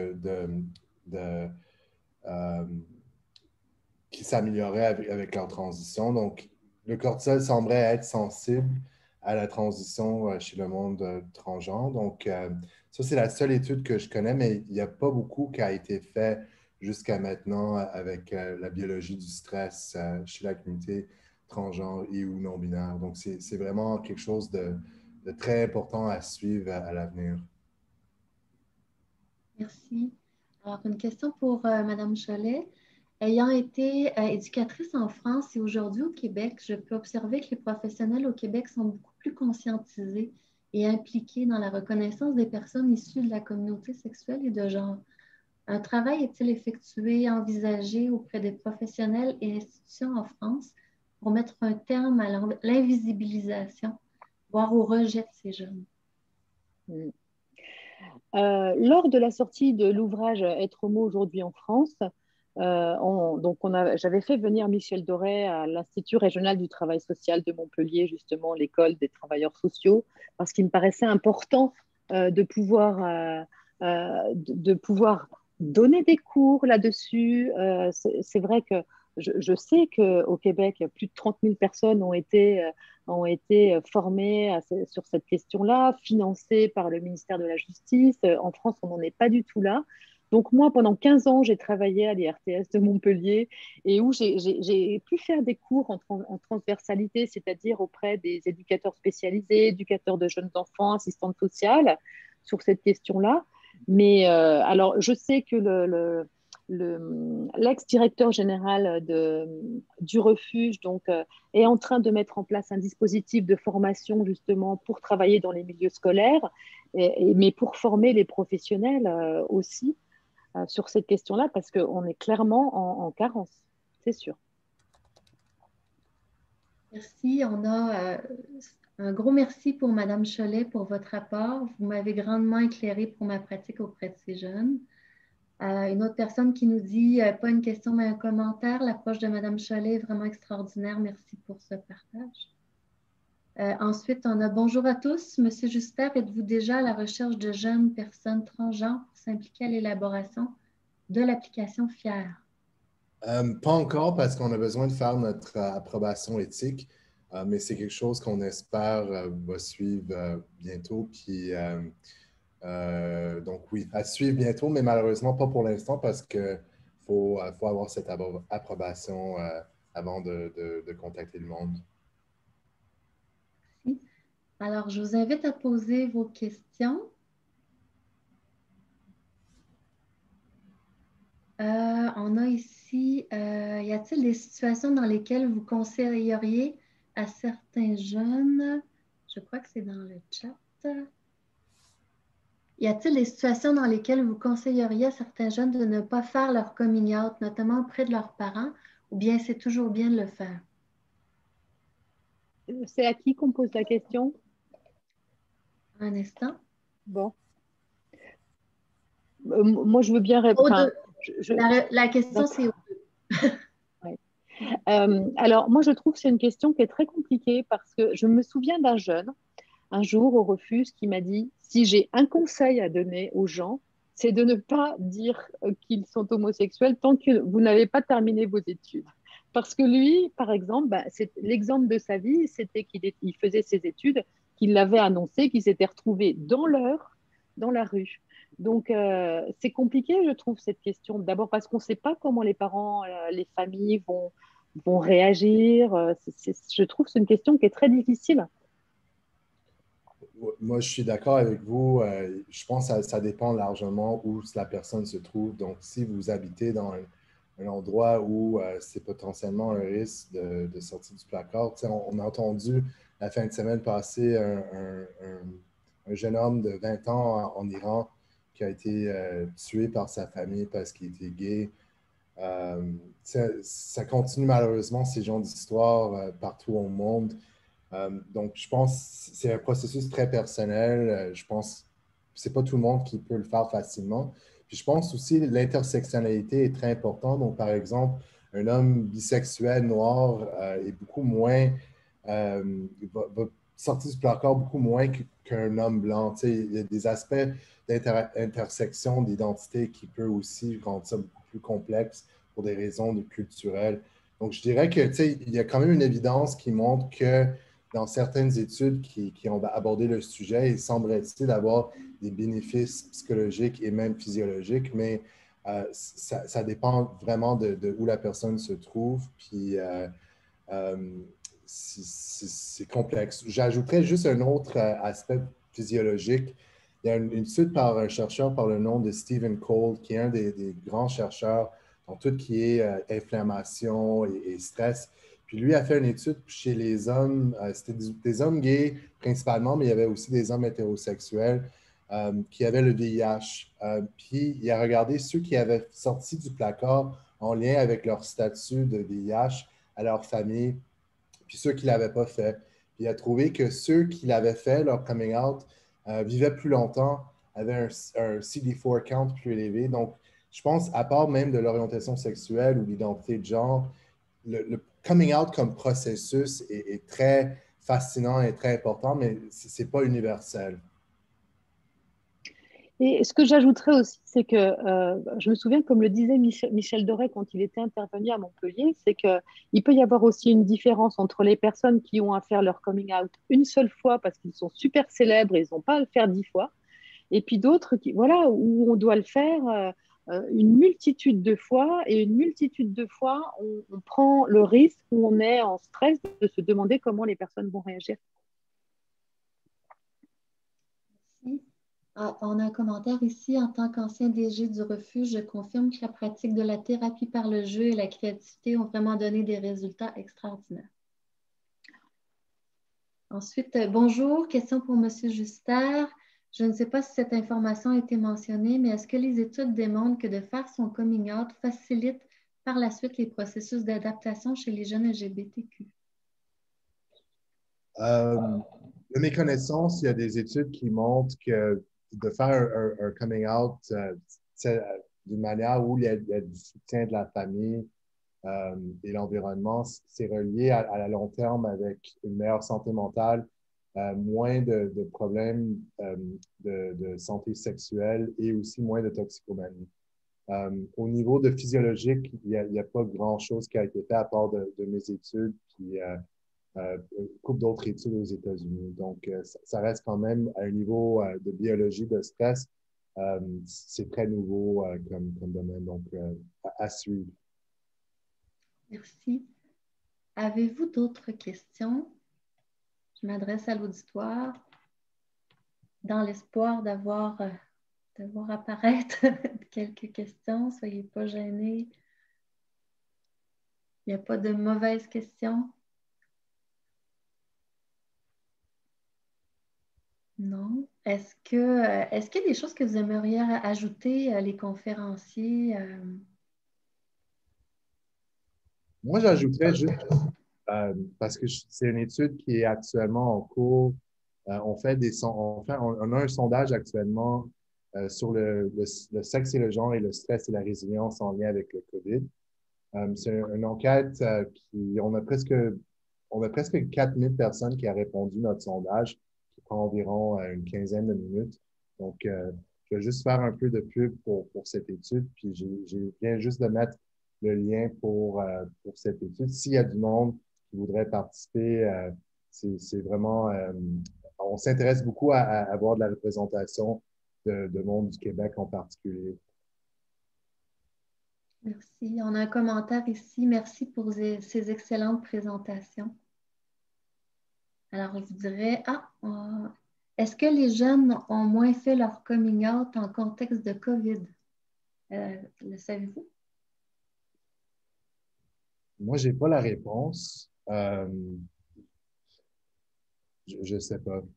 euh, qui s'amélioraient avec leur transition. Donc, le cortisol semblerait être sensible à la transition chez le monde transgenre. Donc, ça, c'est la seule étude que je connais, mais il n'y a pas beaucoup qui a été fait jusqu'à maintenant avec la biologie du stress chez la communauté transgenre et ou non-binaire. Donc, c'est vraiment quelque chose de très important à suivre à l'avenir. Merci. Alors, une question pour Mme Chollet. Ayant été éducatrice en France et aujourd'hui au Québec, je peux observer que les professionnels au Québec sont beaucoup plus conscientisés et impliqués dans la reconnaissance des personnes issues de la communauté sexuelle et de genre. Un travail est-il effectué, envisagé auprès des professionnels et institutions en France pour mettre un terme à l'invisibilisation, voire au rejet de ces jeunes? Lors de la sortie de l'ouvrage Être homo aujourd'hui en France, j'avais fait venir Michel Doré à l'Institut régional du travail social de Montpellier, justement l'école des travailleurs sociaux, parce qu'il me paraissait important de pouvoir donner des cours là-dessus. C'est vrai que je sais qu'au Québec, plus de 30 000 personnes ont été formées sur cette question-là, financées par le ministère de la Justice. En France, on n'en est pas du tout là. Donc moi, pendant 15 ans, j'ai travaillé à l'IRTS de Montpellier et où j'ai pu faire des cours en transversalité, c'est-à-dire auprès des éducateurs spécialisés, éducateurs de jeunes enfants, assistantes sociales, sur cette question-là. Mais alors, je sais que l'ex-directeur général du refuge est en train de mettre en place un dispositif de formation justement pour travailler dans les milieux scolaires, mais pour former les professionnels aussi sur cette question-là, parce qu'on est clairement en carence, c'est sûr. Merci. On a un gros merci pour Mme Chollet pour votre rapport. Vous m'avez grandement éclairé pour ma pratique auprès de ces jeunes. Une autre personne qui nous dit, pas une question mais un commentaire, l'approche de Mme Chollet est vraiment extraordinaire. Merci pour ce partage. Ensuite, on a bonjour à tous. Monsieur Juster, êtes-vous déjà à la recherche de jeunes personnes transgenres pour s'impliquer à l'élaboration de l'application FIER? Pas encore parce qu'on a besoin de faire notre approbation éthique, mais c'est quelque chose qu'on espère va suivre bientôt. Puis, donc oui, à suivre bientôt, mais malheureusement pas pour l'instant parce qu'il faut avoir cette approbation avant de contacter le monde. Merci. Alors, je vous invite à poser vos questions. On a ici, y a-t-il des situations dans lesquelles vous conseilleriez à certains jeunes, je crois que c'est dans le chat, y a-t-il des situations dans lesquelles vous conseilleriez à certains jeunes de ne pas faire leur coming out, notamment auprès de leurs parents, ou bien c'est toujours bien de le faire? C'est à qui qu'on pose la question? Un instant. Bon. Moi, je veux bien Aux répondre. deux. La question, c'est aux deux. Ouais. Alors, moi, je trouve que c'est une question qui est très compliquée parce que je me souviens d'un jeune, un jour au refuge, qui m'a dit, si j'ai un conseil à donner aux gens, c'est de ne pas dire qu'ils sont homosexuels tant que vous n'avez pas terminé vos études. Parce que lui, par exemple, bah, l'exemple de sa vie, c'était il faisait ses études, qu'il l'avait annoncé, qu'il s'était retrouvé dans l'heure, dans la rue. Donc, c'est compliqué, je trouve, cette question. D'abord parce qu'on ne sait pas comment les parents, les familles vont réagir. Je trouve que c'est une question qui est très difficile. Moi, je suis d'accord avec vous. Je pense que ça dépend largement où la personne se trouve. Donc, si vous habitez dans un endroit où c'est potentiellement un risque de sortir du placard, on a entendu la fin de semaine passée un jeune homme de 20 ans en Iran qui a été tué par sa famille parce qu'il était gay. Ça continue malheureusement ces genres d'histoires partout au monde. Donc, je pense que c'est un processus très personnel. Je pense que ce n'est pas tout le monde qui peut le faire facilement. Puis je pense aussi que l'intersectionnalité est très importante. Donc, par exemple, un homme bisexuel noir est beaucoup moins, va sortir du placard beaucoup moins qu'un homme blanc. Tu sais, il y a des aspects d'intersection d'identité qui peut aussi rendre ça beaucoup plus complexe pour des raisons culturelles. Donc, je dirais que, tu sais, il y a quand même une évidence qui montre que dans certaines études qui ont abordé le sujet, il semblerait-il avoir des bénéfices psychologiques et même physiologiques, mais ça dépend vraiment de où la personne se trouve, puis euh, c'est complexe. J'ajouterais juste un autre aspect physiologique. Il y a une étude par un chercheur par le nom de Stephen Cole, qui est un des grands chercheurs dans tout ce qui est inflammation et stress. Puis lui a fait une étude chez les hommes, c'était des hommes gays principalement, mais il y avait aussi des hommes hétérosexuels qui avaient le VIH. Puis il a regardé ceux qui avaient sorti du placard en lien avec leur statut de VIH à leur famille, puis ceux qui ne l'avaient pas fait. Puis il a trouvé que ceux qui l'avaient fait, leur coming out, vivaient plus longtemps, avaient un CD4 count plus élevé. Donc, je pense, à part même de l'orientation sexuelle ou l'identité de genre, le coming out comme processus est très fascinant et très important, mais ce n'est pas universel. Et ce que j'ajouterais aussi, c'est que je me souviens, comme le disait Michel Doré quand il était intervenu à Montpellier, c'est qu'il peut y avoir aussi une différence entre les personnes qui ont à faire leur coming out une seule fois parce qu'ils sont super célèbres et ils n'ont pas à le faire 10 fois, et puis d'autres qui, voilà, où on doit le faire une multitude de fois, et une multitude de fois, on prend le risque, où on est en stress de se demander comment les personnes vont réagir. Merci. On a un commentaire ici. En tant qu'ancien DG du refuge, je confirme que la pratique de la thérapie par le jeu et la créativité ont vraiment donné des résultats extraordinaires. Ensuite, bonjour, question pour M. Juster. Je ne sais pas si cette information a été mentionnée, mais est-ce que les études démontrent que de faire son coming out facilite par la suite les processus d'adaptation chez les jeunes LGBTQ? De mes connaissances, il y a des études qui montrent que de faire un coming out d'une manière où il y a du soutien de la famille et l'environnement, c'est relié à la long terme avec une meilleure santé mentale, moins de problèmes de santé sexuelle et aussi moins de toxicomanie. Au niveau de physiologique, il n'y a pas grand-chose qui a été fait à part de mes études, puis une couple d'autres études aux États-Unis. Donc, ça reste quand même à un niveau de biologie de stress. C'est très nouveau comme domaine, donc à suivre. Merci. Avez-vous d'autres questions? Je m'adresse à l'auditoire dans l'espoir d'avoir de voir apparaître quelques questions. Soyez pas gênés. Il n'y a pas de mauvaises questions. Non. Est-ce qu'il y a des choses que vous aimeriez ajouter, les conférenciers? Moi, j'ajouterais juste, parce que c'est une étude qui est actuellement en cours. On a un sondage actuellement sur le sexe et le genre et le stress et la résilience en lien avec le COVID. C'est une enquête on a presque 4000 personnes qui ont répondu à notre sondage, qui prend environ une quinzaine de minutes. Donc, je vais juste faire un peu de pub pour cette étude, puis je viens juste de mettre le lien pour cette étude. S'il y a du monde qui voudrait participer, c'est vraiment, on s'intéresse beaucoup à avoir de la représentation de monde du Québec en particulier. Merci. On a un commentaire ici. Merci pour ces excellentes présentations. Alors, je vous dirais, est-ce que les jeunes ont moins fait leur coming out en contexte de COVID? Le savez-vous? Moi, je n'ai pas la réponse. Je ne sais pas.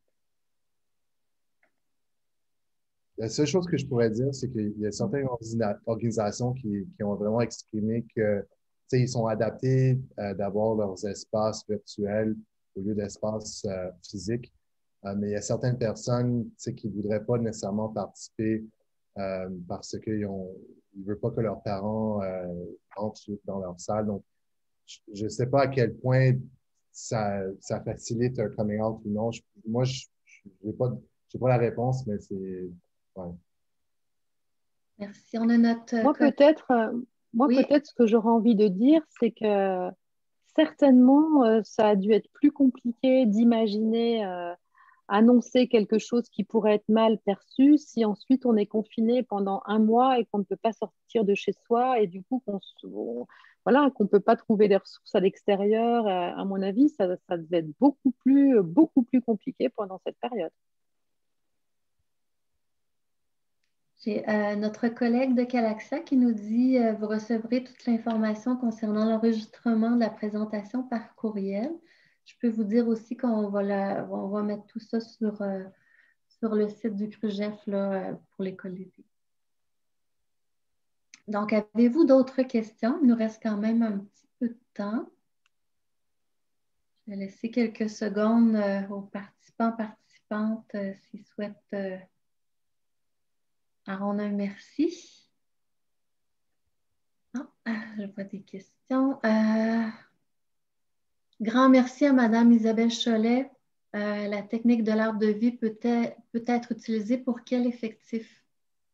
La seule chose que je pourrais dire, c'est qu'il y a certaines organisations qui ont vraiment exprimé que, ils sont adaptés d'avoir leurs espaces virtuels au lieu d'espaces physiques. Mais il y a certaines personnes, qui ne voudraient pas nécessairement participer parce qu'ils ne veulent pas que leurs parents entrent dans leur salle. Donc, je ne sais pas à quel point ça facilite un coming out ou non. Moi, je n'ai pas la réponse, mais c'est... Ouais. Merci. On a notre... Moi, Oui. peut-être, ce que j'aurais envie de dire, c'est que certainement, ça a dû être plus compliqué d'imaginer annoncer quelque chose qui pourrait être mal perçu si ensuite on est confiné pendant un mois et qu'on ne peut pas sortir de chez soi et du coup qu'on ne peut pas trouver des ressources à l'extérieur. À mon avis, ça devait être beaucoup plus compliqué pendant cette période. J'ai notre collègue de Calaxia qui nous dit vous recevrez toute l'information concernant l'enregistrement de la présentation par courriel. Je peux vous dire aussi qu'on va mettre tout ça sur le site du CRUGEF là, pour l'école d'été. Donc, avez-vous d'autres questions? Il nous reste quand même un petit peu de temps. Je vais laisser quelques secondes aux participantes s'ils souhaitent rendre un merci. Je vois des questions. Grand merci à Mme Isabelle Cholet. La technique de l'arbre de vie peut être utilisée pour quel effectif?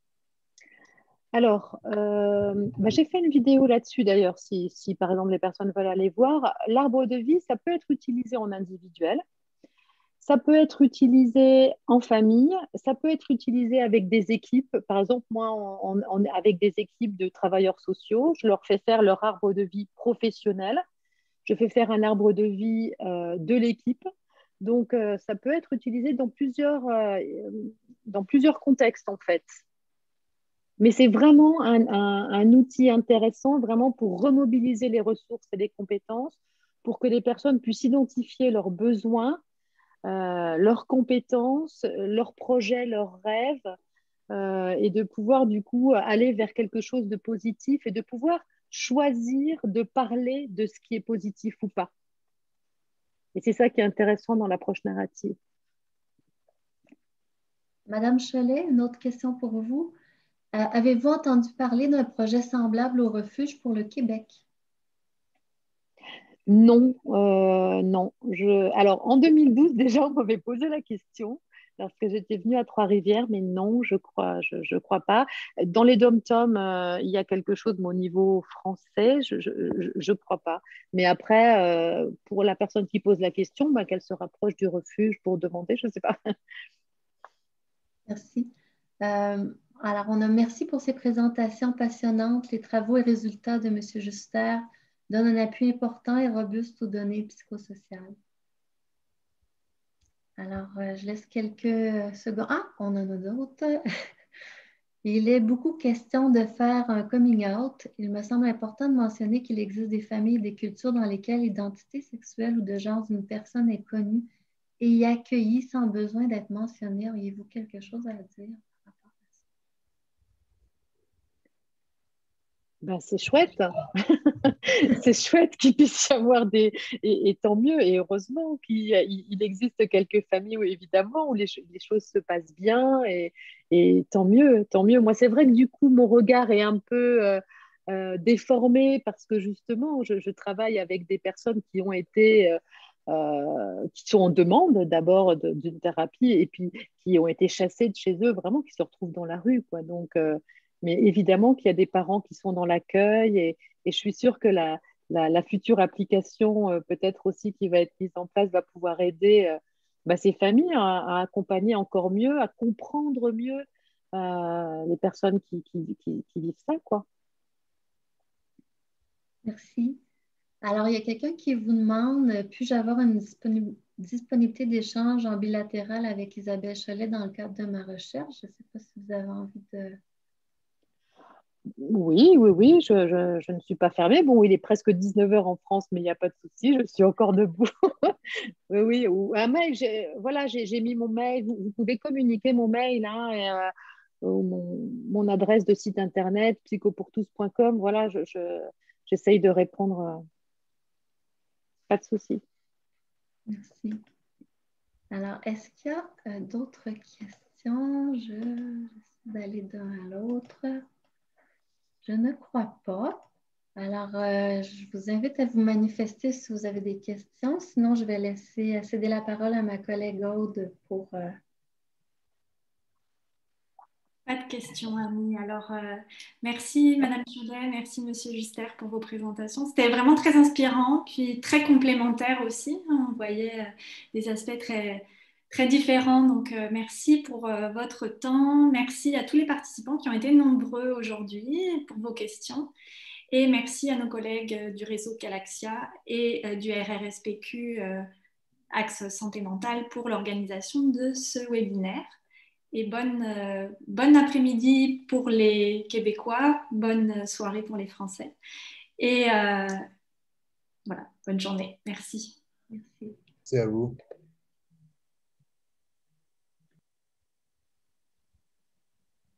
Alors, j'ai fait une vidéo là-dessus d'ailleurs, si par exemple les personnes veulent aller voir. L'arbre de vie, ça peut être utilisé en individuel, ça peut être utilisé en famille, ça peut être utilisé avec des équipes. Par exemple, moi, avec des équipes de travailleurs sociaux, je leur fais faire leur arbre de vie professionnel. Je fais faire un arbre de vie de l'équipe. Donc, ça peut être utilisé dans plusieurs contextes, en fait. Mais c'est vraiment un outil intéressant vraiment pour remobiliser les ressources et les compétences pour que les personnes puissent identifier leurs besoins, leurs compétences, leurs projets, leurs rêves et de pouvoir du coup aller vers quelque chose de positif et de pouvoir choisir de parler de ce qui est positif ou pas. Et c'est ça qui est intéressant dans l'approche narrative. Madame Cholet, une autre question pour vous. Avez-vous entendu parler d'un projet semblable au refuge pour le Québec? Non, non. Alors, en 2012, déjà, on m'avait posé la question lorsque j'étais venue à Trois-Rivières, mais non, je crois pas. Dans les dom-toms, il y a quelque chose, mais au niveau français, je crois pas. Mais après, pour la personne qui pose la question, qu'elle se rapproche du refuge pour demander, je ne sais pas. Merci. Alors, merci pour ces présentations passionnantes. Les travaux et résultats de M. Juster donnent un appui important et robuste aux données psychosociales. Alors, je laisse quelques secondes. Ah, on en a d'autres. Il est beaucoup question de faire un coming out. Il me semble important de mentionner qu'il existe des familles et des cultures dans lesquelles l'identité sexuelle ou de genre d'une personne est connue et y accueillie sans besoin d'être mentionnée. Auriez-vous quelque chose à dire par rapport à ça? Ben, c'est chouette. C'est chouette qu'il puisse y avoir des... Et tant mieux, et heureusement qu'il existe quelques familles où, évidemment, où les choses se passent bien, et tant mieux, tant mieux. Moi, c'est vrai que du coup, mon regard est un peu déformé parce que justement, je travaille avec des personnes qui ont été... qui sont en demande d'abord d'une thérapie et puis qui ont été chassées de chez eux, vraiment qui se retrouvent dans la rue, quoi. Donc, mais évidemment qu'il y a des parents qui sont dans l'accueil et je suis sûre que la future application, peut-être aussi qui va être mise en place, va pouvoir aider bah, ces familles à accompagner encore mieux, à comprendre mieux les personnes qui vivent ça, quoi. Merci. Alors, il y a quelqu'un qui vous demande, puis-je avoir une disponibilité d'échange en bilatéral avec Isabelle Cholet dans le cadre de ma recherche? Je ne sais pas si vous avez envie de... Oui, oui, oui, je ne suis pas fermée. Bon, il est presque 19 heures en France, mais il n'y a pas de souci, je suis encore debout. Oui, oui, ou un mail, voilà, j'ai mis mon mail. Vous pouvez communiquer mon mail, hein, et, mon adresse de site internet, psychopourtous.com. Voilà, j'essaye de répondre, pas de souci. Merci. Alors, est-ce qu'il y a d'autres questions? J'essaie d'aller d'un à l'autre. Je ne crois pas. Alors, je vous invite à vous manifester si vous avez des questions. Sinon, je vais laisser céder la parole à ma collègue Aude pour... Pas de questions, Annie. Alors, merci Madame Cholet, merci Monsieur Juster pour vos présentations. C'était vraiment très inspirant, puis très complémentaire aussi, hein. On voyait des aspects très, très différents. Donc, merci pour votre temps. Merci à tous les participants qui ont été nombreux aujourd'hui pour vos questions. Et merci à nos collègues du réseau Calaxia et du RRSPQ Axe Santé Mentale pour l'organisation de ce webinaire. Et bonne après-midi pour les Québécois, bonne soirée pour les Français. Et voilà, bonne journée. Merci. Merci. C'est à vous.